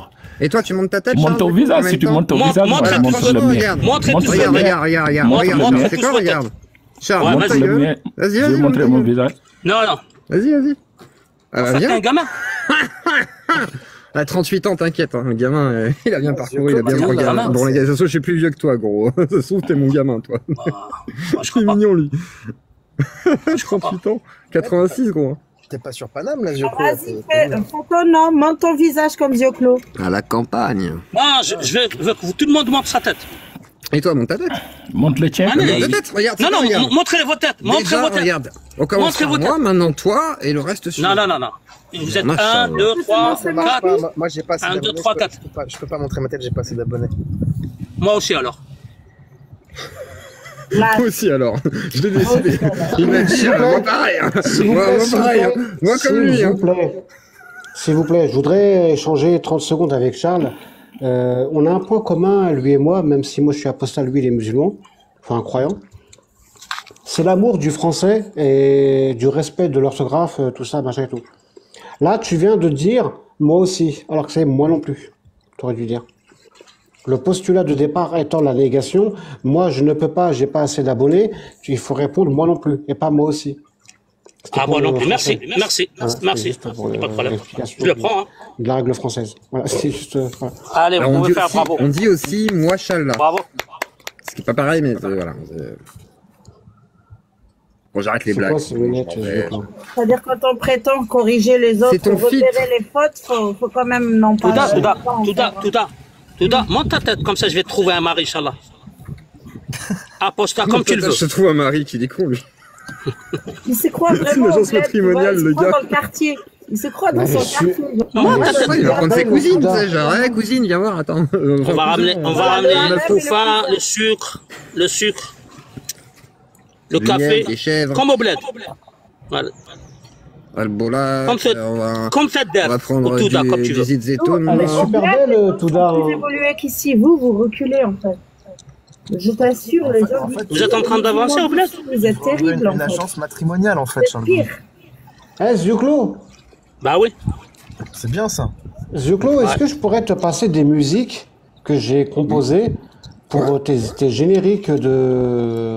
Alors. Et toi, tu montes ta tête, Tu montes Charles, ton du coup, en visage, même si tu temps montes ton Montre- visage, montre je tout montre ce le que- mien. regarde. Montrez tout Montre ce le que- Regarde, mien. regarde, regarde, regarde, Montre- regarde, montre Charles, tout c'est ce quoi, que- regarde Charles, Ouais, montre ta vas-y. gueule. Mais Vas-y, je vas-y. vais montre montrer ta mon gueule. visage. Non, non. Vas-y, vas-y. Ah bah Ça, t'es viens. un gamin. À trente-huit ans, t'inquiète, hein, le gamin, euh, il a bien parcouru, il a bien Gamin, regardé. gamin. Bon, les gars, ça se trouve, je suis plus vieux que toi, gros. Ça se trouve, t'es mon gamin, toi. Moi, je C'est crois pas. mignon, lui. Je crois pas. trente-huit ans. quatre-vingt-six, gros. T'es pas sur Paname, là, Zioclo? Vas-y, fais photo, non, monte ton visage comme Zioclo. À la campagne. Non, je, je veux, je veux que tout le monde montre sa tête. Et toi, monte ta tête. Montre le tien. Ah, non, Monte non, ta il- tête, regarde. Non, c'est non, pas, regarde. m- montrez vos têtes. Montrez Déjà, vos têtes. regarde. On commence Montrez par vos moi, têtes. maintenant toi, et le reste suit. Non, non, non, non. Vous êtes Machallah. un, deux, trois, Ça marche pas, quatre. moi- Moi, j'ai pas assez Un, d'abonnés. deux, trois, je peux- quatre. Je peux pas- je peux pas montrer ma tête, j'ai pas assez d'abonnés. Moi aussi, alors. Là, Moi aussi, alors. Je l'ai décidé. Il m'a dit, S'il vous euh, moi plaît. pareil. hein. S'il vous Moi, plaît, moi s'il vous pareil. hein. plaît. Moi comme lui. S'il hein. vous plaît. S'il vous plaît, je voudrais échanger trente secondes avec Charles. Euh, on a un point commun, lui et moi, même si moi je suis apostat, lui il est musulman, enfin un croyant. C'est l'amour du français et du respect de l'orthographe, euh, tout ça, machin et tout. Là, tu viens de dire moi aussi, alors que c'est moi non plus. Tu aurais dû dire. Le postulat de départ étant la négation, moi je ne peux pas, j'ai pas assez d'abonnés, il faut répondre moi non plus et pas moi aussi. C'était Ah, pour moi non le plus. Merci, français. merci, Voilà, c'était merci. juste pour Pas de le- problème. l'explication Je le prends. Hein. de la règle française. Voilà, c'est juste. euh, voilà. Allez, Alors, vous on, pouvez dit faire aussi, bravo. on dit aussi moi Challah. Bravo. Ce qui est pas pareil, mais euh, voilà. c'est- Bon, j'arrête les C'est blagues. quoi ces lunettes, Je m'en euh, vais. Jocko c'est-à-dire quand on prétend corriger les autres, C'est ton fit. repérer les fautes, faut, faut quand même non pas. Touda, Touda, pas en Touda, faire. Touda, Touda, monte ta tête, comme ça je vais te trouver un mari, Inch'Allah. Aposta comme tu le veux. Je trouve un mari qui est con, lui. Il se croit C'est une vraiment. agence au bled, tu vois, matrimoniale, il se le croit gars. dans le quartier. Il se croit dans Ouais, son je suis- quartier. Monte Ouais, ta tête. il va prendre ses cousines, tu Touda. sais, genre, ouais, cousine, viens voir, attends. On va ramener, on va ramener Voilà, le même couffin, le le sucre, le sucre, le Du café, miel, des chèvres. comme au bled. Voilà. Albola, Comme fait- on va, Comme faites on va d'air, prendre ou Touda, du, comme tu des veux. zitoun. Elle est Au super bled, belle, les gens Touda. sont plus évolués qu'ici. Vous, vous reculez en fait. Je t'assure, les gens. en fait, Vous êtes en train d'avancer au bled? Vous êtes terrible Une, en une fait. agence matrimoniale, en fait, C'est Charles. pire. Eh, Zioclo, Bah oui. C'est bien ça. Zioclo, est-ce Ouais. que je pourrais te passer des musiques que j'ai composées pour tes, tes génériques de.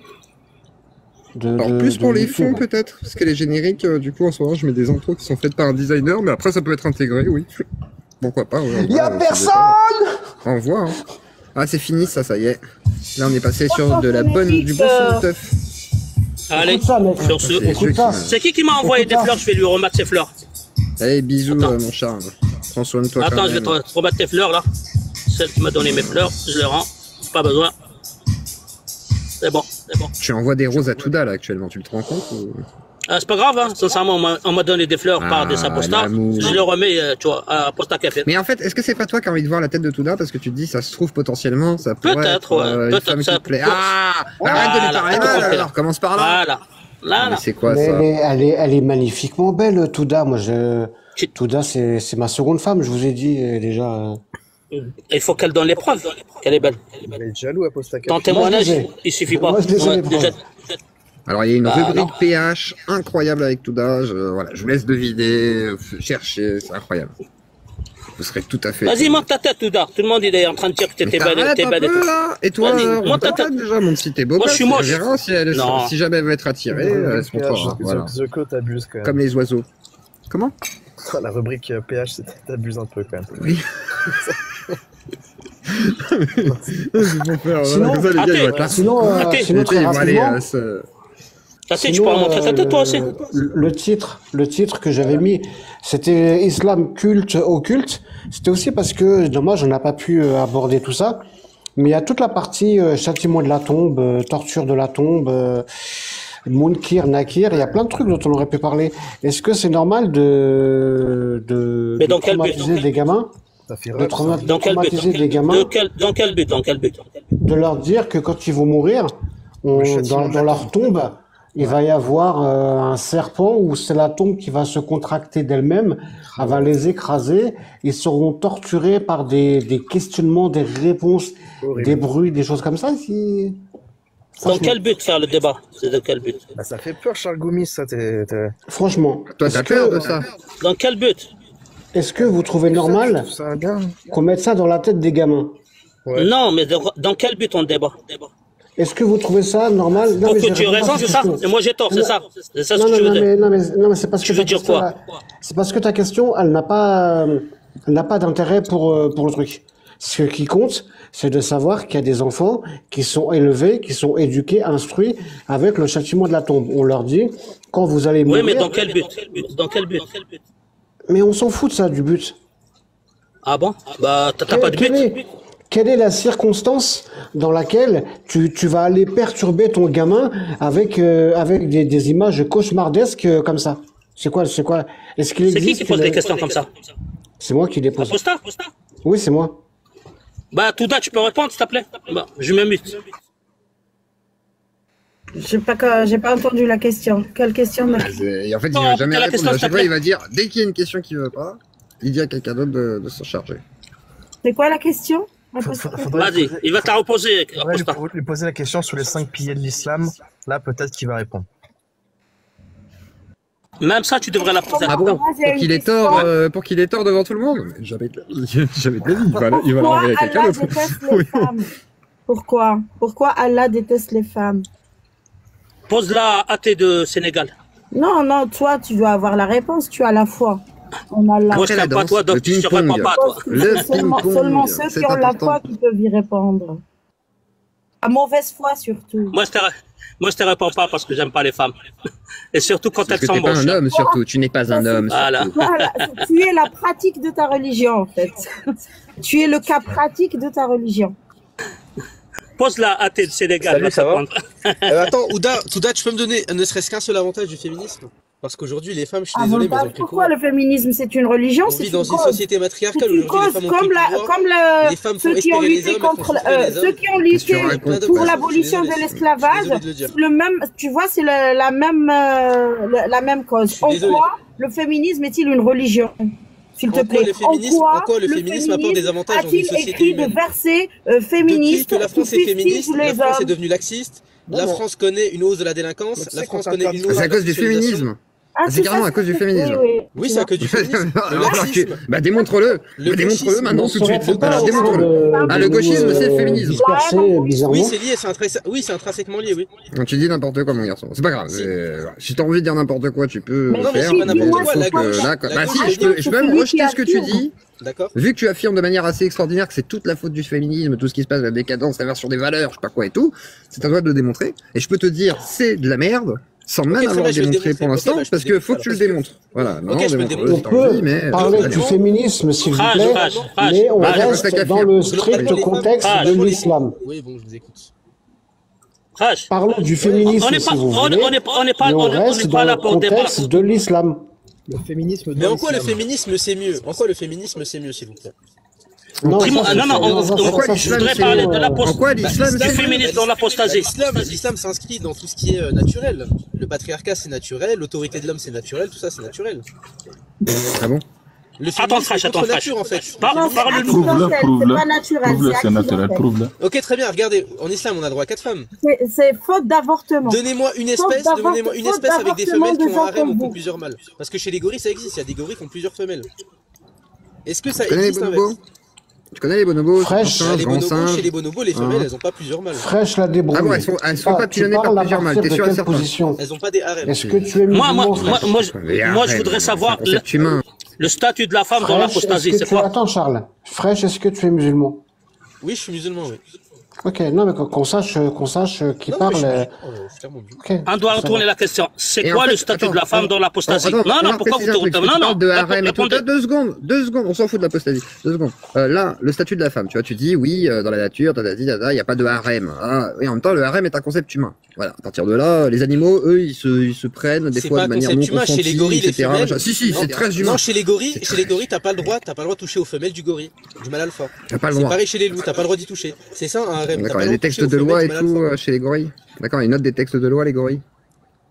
de, Alors, de- plus de pour les YouTube. fonds, peut-être, parce que les génériques, euh, du coup, en ce moment, je mets des intros qui sont faites par un designer, mais après, ça peut être intégré, oui. Pourquoi pas, ouais, Y a ouais, ça personne! dépend. On voit, hein. Ah, c'est fini, ça, ça y est. Là, on est passé sur de la bonne, du bon Euh, son de teuf. Allez, Écoute ça, mec. sur ce. C'est Écoute ceux ça. qui- C'est qui qui m'a envoyé Écoute des ça. fleurs? Je vais lui remettre ses fleurs. Allez, bisous, Attends. euh, mon Charles. Prends soin de toi, Attends, quand je vais même. te remettre tes fleurs là. Celle qui m'a donné mes fleurs, je les rends. Pas besoin. C'est bon, c'est bon. Tu envoies des roses à Touda, là, actuellement, tu te rends compte ou... Ah, c'est pas grave, hein. Sincèrement, on m'a- on m'a donné des fleurs par Ah, des apostats. l'amour. Je les remets, euh, tu vois, à Apostat Café. Mais en fait, est-ce que c'est pas toi qui as envie de voir la tête de Touda parce que tu te dis, ça se trouve potentiellement, ça pourrait Peut-être, être ouais, euh, une peut-être, femme qui ça te plaît. peut- Ah, Voilà, arrête de lui parler t'as tout mal, compris, là. alors, commence par là. Voilà. Là, Mais là. c'est quoi Mais, ça mais elle, est, elle est magnifiquement belle, Touda. Moi, je. Touda, c'est c'est ma seconde femme, je vous ai dit euh, déjà. euh. Il faut qu'elle donne les preuves qu'elle est belle. Il est jaloux, Apostaca. Ton Moi, témoignage, je les ai. il suffit pas. Moi, je les ai, Ouais, les déjà, preuves. Alors, il y a une Bah, rubrique non. P H incroyable avec Touda. Je, voilà, je vous laisse deviner, euh, chercher, c'est incroyable. Vous serez tout à fait. Vas-y, monte ta tête, Touda. Tout le monde il est en train de dire que Mais t'étais belle. t'arrêtes T'es un belle et peu, tout. là. Et toi, Vas-y, euh, monte ta montre ta tête. tête déjà, montre si t'es beau. Moi, je suis gosse, moche. on verra si, elle, Non. si jamais elle veut être attirée, elle se montrera. Voilà. Zioclo, t'abuses quand même. Comme les oiseaux. Comment La rubrique euh, P H, c'est- t'abuses un peu quand même. Oui. C'est pour faire, Sinon- voilà, comme ça, les gars, ils vont être là. Sinon, euh, Arrêtez. sinon, L'été, très ils vont aller, rapidement, euh, se- T'as tu sinon, peux montrer ta euh, tête toi aussi. le, le titre, le titre que j'avais mis, c'était Islam culte occulte. C'était aussi parce que, dommage, on n'a pas pu euh, aborder tout ça. Mais il y a toute la partie euh, châtiment de la tombe, euh, torture de la tombe, euh, Munkir, Nakir. Il y a plein de trucs dont on aurait pu parler. Est-ce que c'est normal de, de, Mais de dans quel but traumatiser des gamins, Ça fait de rêve, trauma- ça. Dans quel but traumatiser des De gamins, quel, dans quel but Dans quel but de leur dire que quand ils vont mourir, on- Le châtiment dans, de dans la leur tombe, il va y avoir euh, un serpent où c'est la tombe qui va se contracter d'elle-même, elle va les écraser, ils seront torturés par des, des questionnements, des réponses, Horrible. des bruits, des choses comme ça. Si... Dans quel but faire le débat C'est de quel but Bah, ça fait peur, Charles Goumis, ça. T'es, t'es- Franchement, Toi, est-ce t'as peur que, de ça Dans quel but est-ce que vous trouvez normal Je trouve ça bien. qu'on mette ça dans la tête des gamins? Ouais. Non, mais de- dans quel but on débat Est-ce que vous trouvez ça normal? Non, Pour mais que je tu aies réponds pas à raison, cette c'est ça. question. Et moi j'ai tort, c'est Non, ça. C'est ça ce non, que non, tu veux non, dire. mais, non, mais, non, mais c'est parce que Tu ta veux dire question, quoi? elle- c'est parce que ta question, elle n'a pas, euh, elle n'a pas d'intérêt pour, euh, pour le truc. Ce qui compte, c'est de savoir qu'il y a des enfants qui sont élevés, qui sont éduqués, instruits avec le châtiment de la tombe. On leur dit, quand vous allez Oui, mourir, mais dans quel but? Dans quel but? mais on s'en fout de ça, du but. Ah bon? Bah, t'as t'as Quelle, pas de quelle but? est, quelle est la circonstance dans laquelle tu, tu vas aller perturber ton gamin avec, euh, avec des, des images cauchemardesques euh, comme ça? C'est quoi, c'est quoi? Est-ce qu'il C'est qui existe qui pose une- des questions comme ça? C'est moi qui les pose. Aposta? Oui, c'est moi. Bah, Touda, tu peux répondre, s'il te plaît? Bah, je me mute. J'ai pas, que- j'ai pas entendu la question. Quelle question mec? Et en fait, il Non, va jamais la répondre. question, À s'il te chaque fois, plaît. il va dire, dès qu'il y a une question qui ne veut pas, il dit à quelqu'un d'autre de, de s'en charger. C'est quoi la question? Vas-y, il va te la reposer, Faudrait lui, lui poser la question sur les cinq piliers de l'islam. Là, peut-être qu'il va répondre. Même ça, tu devrais la poser. Ah bon? Pour qu'il ait tort, euh, pour qu'il ait tort devant tout le monde? Mais Jamais de la jamais de la vie. Il va, il va Pourquoi l'envoyer à quelqu'un Allah d'autre. déteste les femmes? Pourquoi? Pourquoi Allah déteste les femmes? Pose-la à athée de Sénégal. Non, non, toi, tu dois avoir la réponse. Tu as la foi en Allah. Moi, je t'aime pas toi, donc le tu ne ping-pong. réponds pas, toi. C'est seulement, seulement ceux c'est qui ont la important. foi qui peuvent y répondre. À mauvaise foi, surtout. Moi, je te, moi, je te réponds pas parce que j'aime pas les femmes. Et surtout quand Parce elles que sont t'es pas moches. un homme, surtout. Tu n'es pas un homme. Voilà. Voilà, tu es la pratique de ta religion, en fait. Tu es le cas pratique de ta religion. Pose-la à athée de Sénégal. Salut, va ça va t'apprendre. Euh, Attends, Ouda, Ouda, tu peux me donner ne serait-ce qu'un seul avantage du féminisme? Parce qu'aujourd'hui, les femmes, je suis désolé, mais elles ont Avantage, pris pourquoi quoi? le féminisme, c'est une religion? On C'est vit dans une cause. société matriarcale C'est une aujourd'hui, les cause, femmes ont pris comme, le la, pouvoir. comme le, Les femmes font ceux qui ont espérer les lutté hommes, elles font contre, souffrir euh, les ceux hommes. qui ont Qu'est-ce que tu lutté racontes? pour Ouais, l'abolition je de suis l'esclavage, désolé de le dire. c'est le même, tu vois, c'est le- la même, euh, la, la même cause. En désolé. quoi le féminisme est-il une religion? S'il te En quoi plaît. le féminisme- en quoi le féminisme apporte des avantages dans une a-t-il société écrit de humaine? versets euh, féministes Depuis que la France qui est fustigent féministe, les la France est hommes? devenue laxiste. Non, La non. France connaît une hausse de la délinquance. La France connaît une hausse C'est à de la cause du sexualisation. féminisme. Ah, C'est c'est carrément ça, à cause du c'est- féminisme. oui, oui. Oui, c'est à cause du féminisme. Le Alors, alors, tu- laxisme. bah démontre-le. Le Bah, démontre-le gauchisme. maintenant tout de suite. Faut pas Alors essayer démontre-le. de- Ah, de le nous, gauchisme, c'est le euh, féminisme. disperser bizarrement. Oui, c'est lié, c'est intrins- oui, c'est intrinsèquement lié, oui. Non, tu dis n'importe quoi, mon garçon. C'est pas grave. euh, Si t'as envie de dire n'importe quoi, tu peux Mais le non, mais faire. si, Mais dis-moi, sauf c'est quoi que le- là, quoi- la bah gauche, si, c'est je peux, je peux même celui qui rejeter ce que tu affirme. dis. D'accord. Vu que tu affirmes de manière assez extraordinaire que c'est toute la faute du féminisme, tout ce qui se passe, la décadence, l'inversion des valeurs, je sais pas quoi et tout, c'est à toi de le démontrer. Et je peux te dire, c'est de la merde, sans même très avoir bien, je vais le démontré pour démontrer. l'instant, Ok, bah, je parce peux que le faut que tu le démontrer. démontres. Voilà, non, Ok, je peux le démontre-le On si t'as envie, peut mais... parler euh, du allez. féminisme, s'il vous Rage, plaît, rage, rage. mais on Rage, reste reste dans à le Globalement, strict les femmes- contexte Rage. de l'islam. Oui, bon, je vous écoute. Rage. Parlons du On féminisme, n'est si pas, vous on, voulez, on est, on est pas, mais on, on est- on reste est dans pas là le pour débattre. contexte de l'islam. Le féminisme Mais en quoi le féminisme c'est mieux? En quoi le féminisme c'est mieux, s'il vous plaît? Non, Dis-moi- ça, non, c'est- non, on- ça, on- c'est- Pourquoi ça, je l'islam, voudrais c'est- parler de En l'apost- quoi l'islam, du c'est féminisme dans l'apostasie. L'islam, l'islam s'inscrit dans tout ce qui est euh, naturel. Le patriarcat c'est naturel, l'autorité de l'homme c'est naturel, tout ça c'est naturel. Ah bon? Le Attends, féminisme Fraîche, est attends, contre Fraîche. nature en fait. Par- Non, c'est Parle-nous. Prouve-le, accidentel, c'est prouve-le. pas naturel, Prouve-le, c'est naturel, accidentel. prouve-le. Ok, très bien, regardez, en islam on a droit à quatre femmes. C'est- C'est faute d'avortement. Donnez-moi une Faute espèce, d'avort- donnez-moi une faute espèce avec des d'avortement femelles qui de ont un gens harem comme ou qui ont vous. plusieurs mâles. Parce que chez les gorilles ça existe, il y a des gorilles qui ont plusieurs femelles. Est-ce que ça Tu connais les existe bonobos? l'inverse? Tu connais les bonobos? Fraîche. Singes, Les grands bonobos, singes. chez les bonobos, les femelles Hein. elles ont pas plusieurs mâles. Fraîche la débrouille. Ah bon, elles sont, elles sont Ah, pas tu pilonnées par parles à plusieurs mâles, partir t'es de sûr et quelle certain? position? Elles ont pas des harems. Est-ce que tu es Moi, moi, musulman, moi, Fraîche? moi, je, Mais moi, je arrête, voudrais c'est savoir un concept le, humain. le statut de la femme dans Fraîche, l'apostasie, est-ce que c'est tu... quoi? Attends, Charles. Fraîche, est-ce que tu es musulman? Oui, je suis musulman, oui. Ok, non, mais qu'on qu'on sache, qu'on sache qui Non, non, mais parle. je euh, suis musulman, euh, je suis clairement musulman. ok, On doit ça retourner va. la question. C'est Et en quoi fait, le statut attends, de la femme attends, dans l'apostasie? attends, Non, on non, va pourquoi vous préciser un truc, te... parce que Non, tu non, parles de harem et tout. répondez. Deux secondes, deux secondes, on s'en fout de l'apostasie. Deux secondes. Euh, là, le statut de la femme, tu vois, tu dis oui, euh, dans la nature, il n'y a pas de harem. Ah, et en même temps, le harem est un concept humain. Voilà. À partir de là, les animaux, eux, ils se, ils se prennent des C'est fois pas de un manière non concept humain, chez les consentie, gorilles, les et cetera. femelles. machin. Si, si, Non, c'est très humain. Non, chez les gorilles, C'est chez les très- gorilles, t'as pas le droit, t'as pas le droit de toucher aux femelles du gorille, du mâle alpha. T'as pas le C'est droit. pareil chez les loups, t'as pas le droit d'y toucher. C'est ça un harem. t'as D'accord, pas il y le a des droit de textes toucher aux de loi et femelles du tout mâle alpha. euh, chez les gorilles. D'accord, ils notent des textes de loi, les gorilles.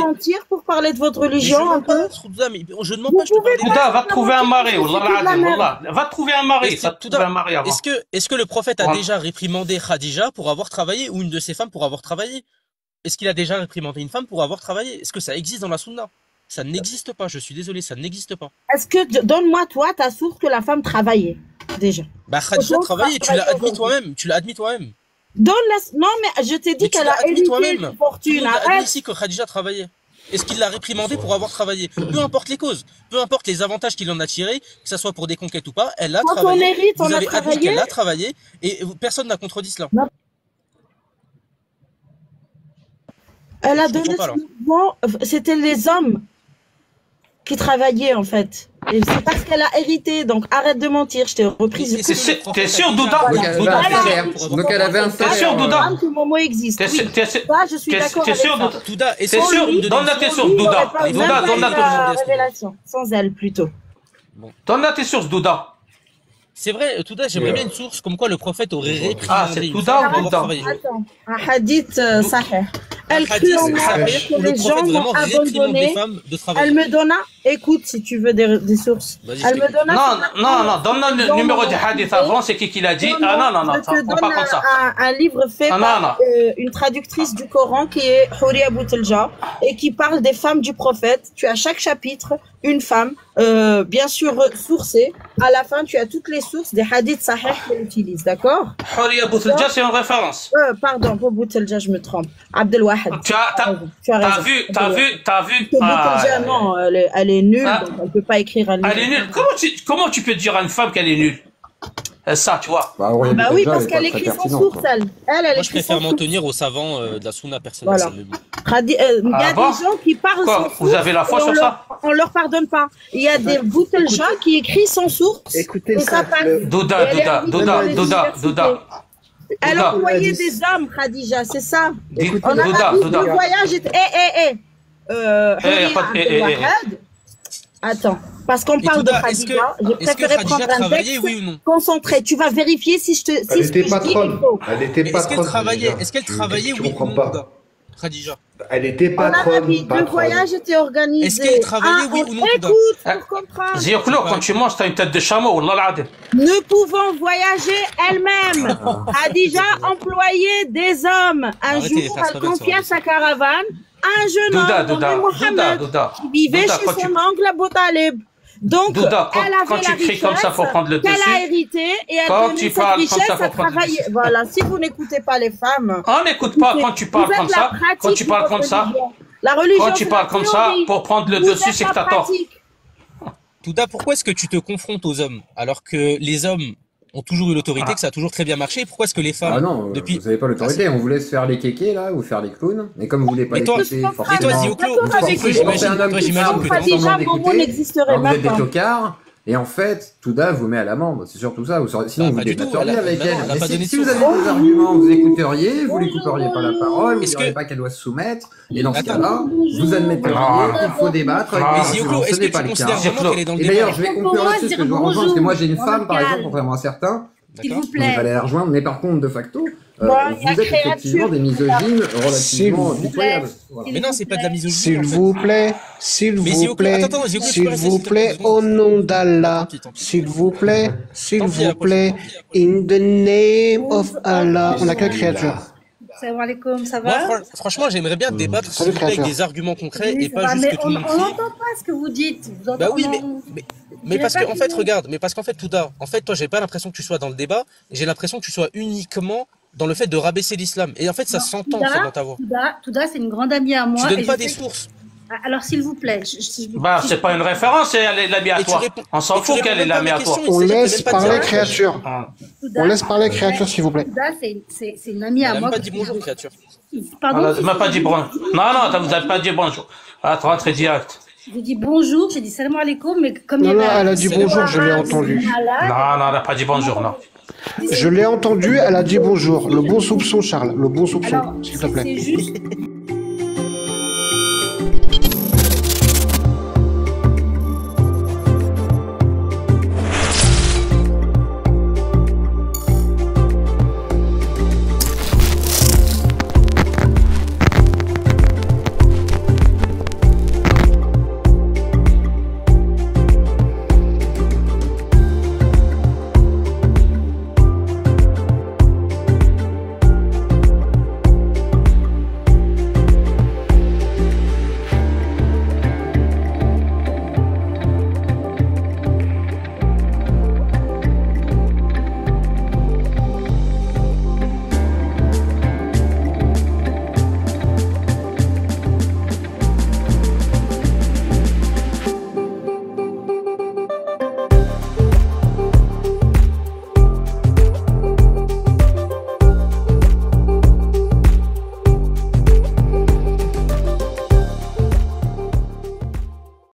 mentir pour parler de votre Mais je religion un mens pas, peu? Souda, mais je ne mens Vous pas, je te pouvez parle des pas Souda, versets. va te trouver un mari, c'est wallah de la al-azim, merde. wallah. Va te trouver un mari, Est-ce ça que, te trouver un Souda, mari avant. est-ce que, est-ce que le prophète a Voilà. déjà réprimandé Khadija pour avoir travaillé ou une de ses femmes pour avoir travaillé? Est-ce qu'il a déjà réprimandé une femme pour avoir travaillé? Est-ce que ça existe dans la sunna? Ça n'existe pas, je suis désolé, ça n'existe pas. Est-ce que, donne-moi toi ta source que la femme travaillait, déjà. Bah Khadija travaillait, tu l'as admis toi-même, tu l'as admis toi-même. Donne la... Non, mais je t'ai dit qu'elle a hérité une fortune. Tu as admis Arrête. ici que Khadija travaillait. Est-ce qu'il l'a réprimandé pour avoir travaillé? Peu importe les causes, peu importe les avantages qu'il en a tirés, que ce soit pour des conquêtes ou pas, elle a Quand travaillé. on hérite, Vous on a avez admis travaillé. qu'elle a travaillé et personne n'a contredit cela. Elle a Je donné comprends pas, là. souvent, c'était les hommes qui travaillaient en fait. Et c'est parce qu'elle a hérité, donc arrête de mentir, je t'ai reprise. T'es sûr, t'es sûr, Douda? Donc elle avait un salaire. Donc elle avait un T'es sûr, Douda? Que Momo existe. T'es Oui. sûr, t'es sûr, Ça, je suis t'es- d'accord t'es avec sûr, ça. Douda? Douda, T'es sûr? Donne-la tes sources, Douda. Douda, donne-la tes la sources. révélation, sans elle plutôt. Donne-la tes sources, Douda. C'est vrai, Touda, j'aimerais bien une source comme quoi le prophète aurait réprimandé. Ah, c'est une Touda femme ou pour avoir Douda? travaillé. Attends, un hadith euh, sahih. Elle Un hadith crut en moi sahih que où le les gens prophète m'ont vraiment réprimande abandonné. les femmes de travailler. Elle me donna, écoute si tu veux des, des sources. Vas-y, Elle je me t'écoute. donna. Non, non, non, donne-le le Dans numéro mon- du hadith avant, c'est qui qui l'a dit? Ah non, non, non, je ça, te on prend donne pas comme ça. un, un livre fait Ah, non, par non. euh, une traductrice du Coran qui est Houria Boutelja et qui parle des femmes du prophète. Tu as chaque chapitre une femme, euh, bien sûr sourcée. À la fin, tu as toutes les sources des hadiths sahih qu'elle utilise, d'accord? Houria Boutelja, c'est une référence. Euh, pardon, pour Boutelja, je me trompe. Abdelwahed. Tu as, t'as, Tu as t'as raison. vu, t'as vu, t'as vu. Que Ah, Boutelja, non, elle est, elle est nulle, Ah. donc elle peut pas écrire un livre. elle est nulle. Comment tu, comment tu peux dire à une femme qu'elle est nulle? Euh, Ça, tu vois. Bah, Aurélie Bah oui, Boutelja, parce elle est qu'elle pas très écrit sans pertinente, source, quoi. elle. Elle, elle Moi, je écrit préfère sans m'en source. tenir au savant euh, de la sunna personnelle. Voilà. c'est le mieux. Radi- euh, Il y Ah a bon? des gens qui parlent Quoi, sans vous source. avez la foi et on sur leur, ça? on leur pardonne pas. Il y a des Boutelja qui écrit sans source. Écoutez et le ça ça, passe. le- Douda, Et elle est Douda, invitée Douda, dans les Douda, universités. Douda. Elle Douda. employait des hommes, Khadija, c'est ça. Dis- On a Douda, vu Douda. le voyage. était- Eh, eh, eh. Euh, Eh, y a Houria pas de- eh, eh, eh. Abdelwahed. Attends, parce qu'on Et parle de Touda, est-ce que, Khadija, j'ai est-ce que préféré Khadija prendre un travaillait, texte oui ou non? concentré. Tu vas vérifier si je te. Si Elle ce que était je dis est patronne. faux. Elle était Mais est-ce qu'elle patronne. travaillait, Khadija. est-ce qu'elle Tu- travaillait, tu oui ou comprends non, pas. Touda? Khadija. Elle était On a patronne. dit, deux patronne. voyages étaient organisés. Est-ce qu'elle travaillait, Ah, oui on- ou non, Touda? Écoute, pour comprendre. Zioklo, quand tu manges, t'as une tête de chameau, wallah l'adem. Ne pouvant voyager elle-même, Khadija employait des hommes. Un Arrêtez les jour, faire elle se remettre confia sur sa caravane à un jeune Douda, homme Douda, nommé Douda, Mohamed Douda. qui vivait Douda, chez quand son tu- oncle Abou Talib. Donc, Douda, quand- elle quand avait tu la cries comme ça pour richesse prendre le qu'elle dessus, a hérité et elle quand donnait tu cette parles comme richesse ça à pour prendre le travailler. dessus. Voilà, si vous n'écoutez pas les femmes. On n'écoute pas quand tu parles vous êtes comme la ça. pratique Quand tu de parles votre comme ça. religion. La religion, Quand tu c'est parles la comme ça, théorie. pour prendre le Vous dessus, êtes c'est la que t'as tort. pratique. Touda, pourquoi est-ce que tu te confrontes aux hommes alors que les hommes ont toujours eu l'autorité, que ça a toujours très bien marché? Pourquoi est-ce que les femmes, Ah non, euh, depuis... vous n'avez pas l'autorité, on vous laisse faire les kékés là, ou faire les clowns, et comme vous voulez pas Mais les toi- écouter, mais toi, forcément, Zioclo, vous toi, forcez Zioclo, de j'imagine- porter un homme toi, qui j'imagine parle que sans Khadija, semblant Momo d'écouter, n'existerait alors vous même êtes des pas. tocards, et en fait, Touda vous met à l'amende, c'est surtout ça, vous saurez- sinon Bah, vous pas du tout, débatteriez elle a- avec bah non, elle. elle a Mais pas si, donné si de vous avez source. des arguments, vous écouteriez, vous l'écouteriez pas la parole, vous Est-ce diriez que- pas qu'elle doit se soumettre, et dans ce Attends. cas-là, vous admetteriez qu'il faut débattre avec Ah. les Mais arguments, Zioclo, ce est-ce que n'est tu pas le considères cas. vraiment qu'elle est dans le Et d'ailleurs, débat? je vais conclure là-dessus, parce que je dois rejoindre, parce que moi j'ai une femme, par exemple, contrairement à certains, S'il vous donc plaît. j'allais la rejoindre, mais par contre, de facto, euh, Bon, il y a vous êtes créature. effectivement des misogynes relativement S'il vous pitoyables. Voilà. Mais non, c'est pas de la misogynie. S'il en fait. vous plaît, s'il Mais vous Zioclo, plaît, attends, attends, Zioclo, tu peux s'il rester, vous s'il te plaît, plaît, deux secondes. au nom d'Allah, Tant pis, tant pis. s'il vous plaît, s'il Tant pis, à la vous plaît, in the name of Allah. On a quelle créature? Salam alaikum, ça Moi, va? fran- franchement, j'aimerais bien débattre s'il Salut, vous plaît, avec créature. des arguments concrets Oui, et ça pas va, juste mais que tout on le monde on crie. n'entend pas ce que vous dites. Vous Bah entendez- oui, mais, on- mais, Je mais parce dirais que, pas en fait, que- regarde, mais parce qu'en fait, Touda, en fait, toi, j'ai pas l'impression que tu sois dans le débat, j'ai l'impression que tu sois uniquement dans le fait de rabaisser l'islam. Et en fait, ça Non, s'entend, Touda, ça, dans ta voix. Touda, Touda, c'est une grande amie à moi. Tu donnes et pas je des sais- sources. Ah, Alors, s'il vous plaît. je- je- je- Bah, si- c'est pas une référence, elle est l'ami à Et tu toi. réponds- On s'en et tu fout réponds qu'elle est même pas à l'ami mes à toi. questions. On C'est-à-dire que laisse même pas parler dire- créature. Touda, On laisse parler créature, s'il vous plaît. Touda, c'est- c'est c'est une amie Elle à a moi. même pas que- dit bonjour, créature. Pardon. Elle a même pas dit bonjour. Non, non, vous n'avez pas dit bonjour. Attends, rentrez direct. J'ai dit bonjour, j'ai dit salam alaikum, mais comme il y Non, non, avait un- elle a dit bonjour, je l'ai entendu. malade, Non, non, elle n'a pas dit bonjour, non. Je l'ai entendu, elle a dit bonjour. Le bon soupçon, Charles. Le bon soupçon, alors, s'il te c'est plaît. c'est juste.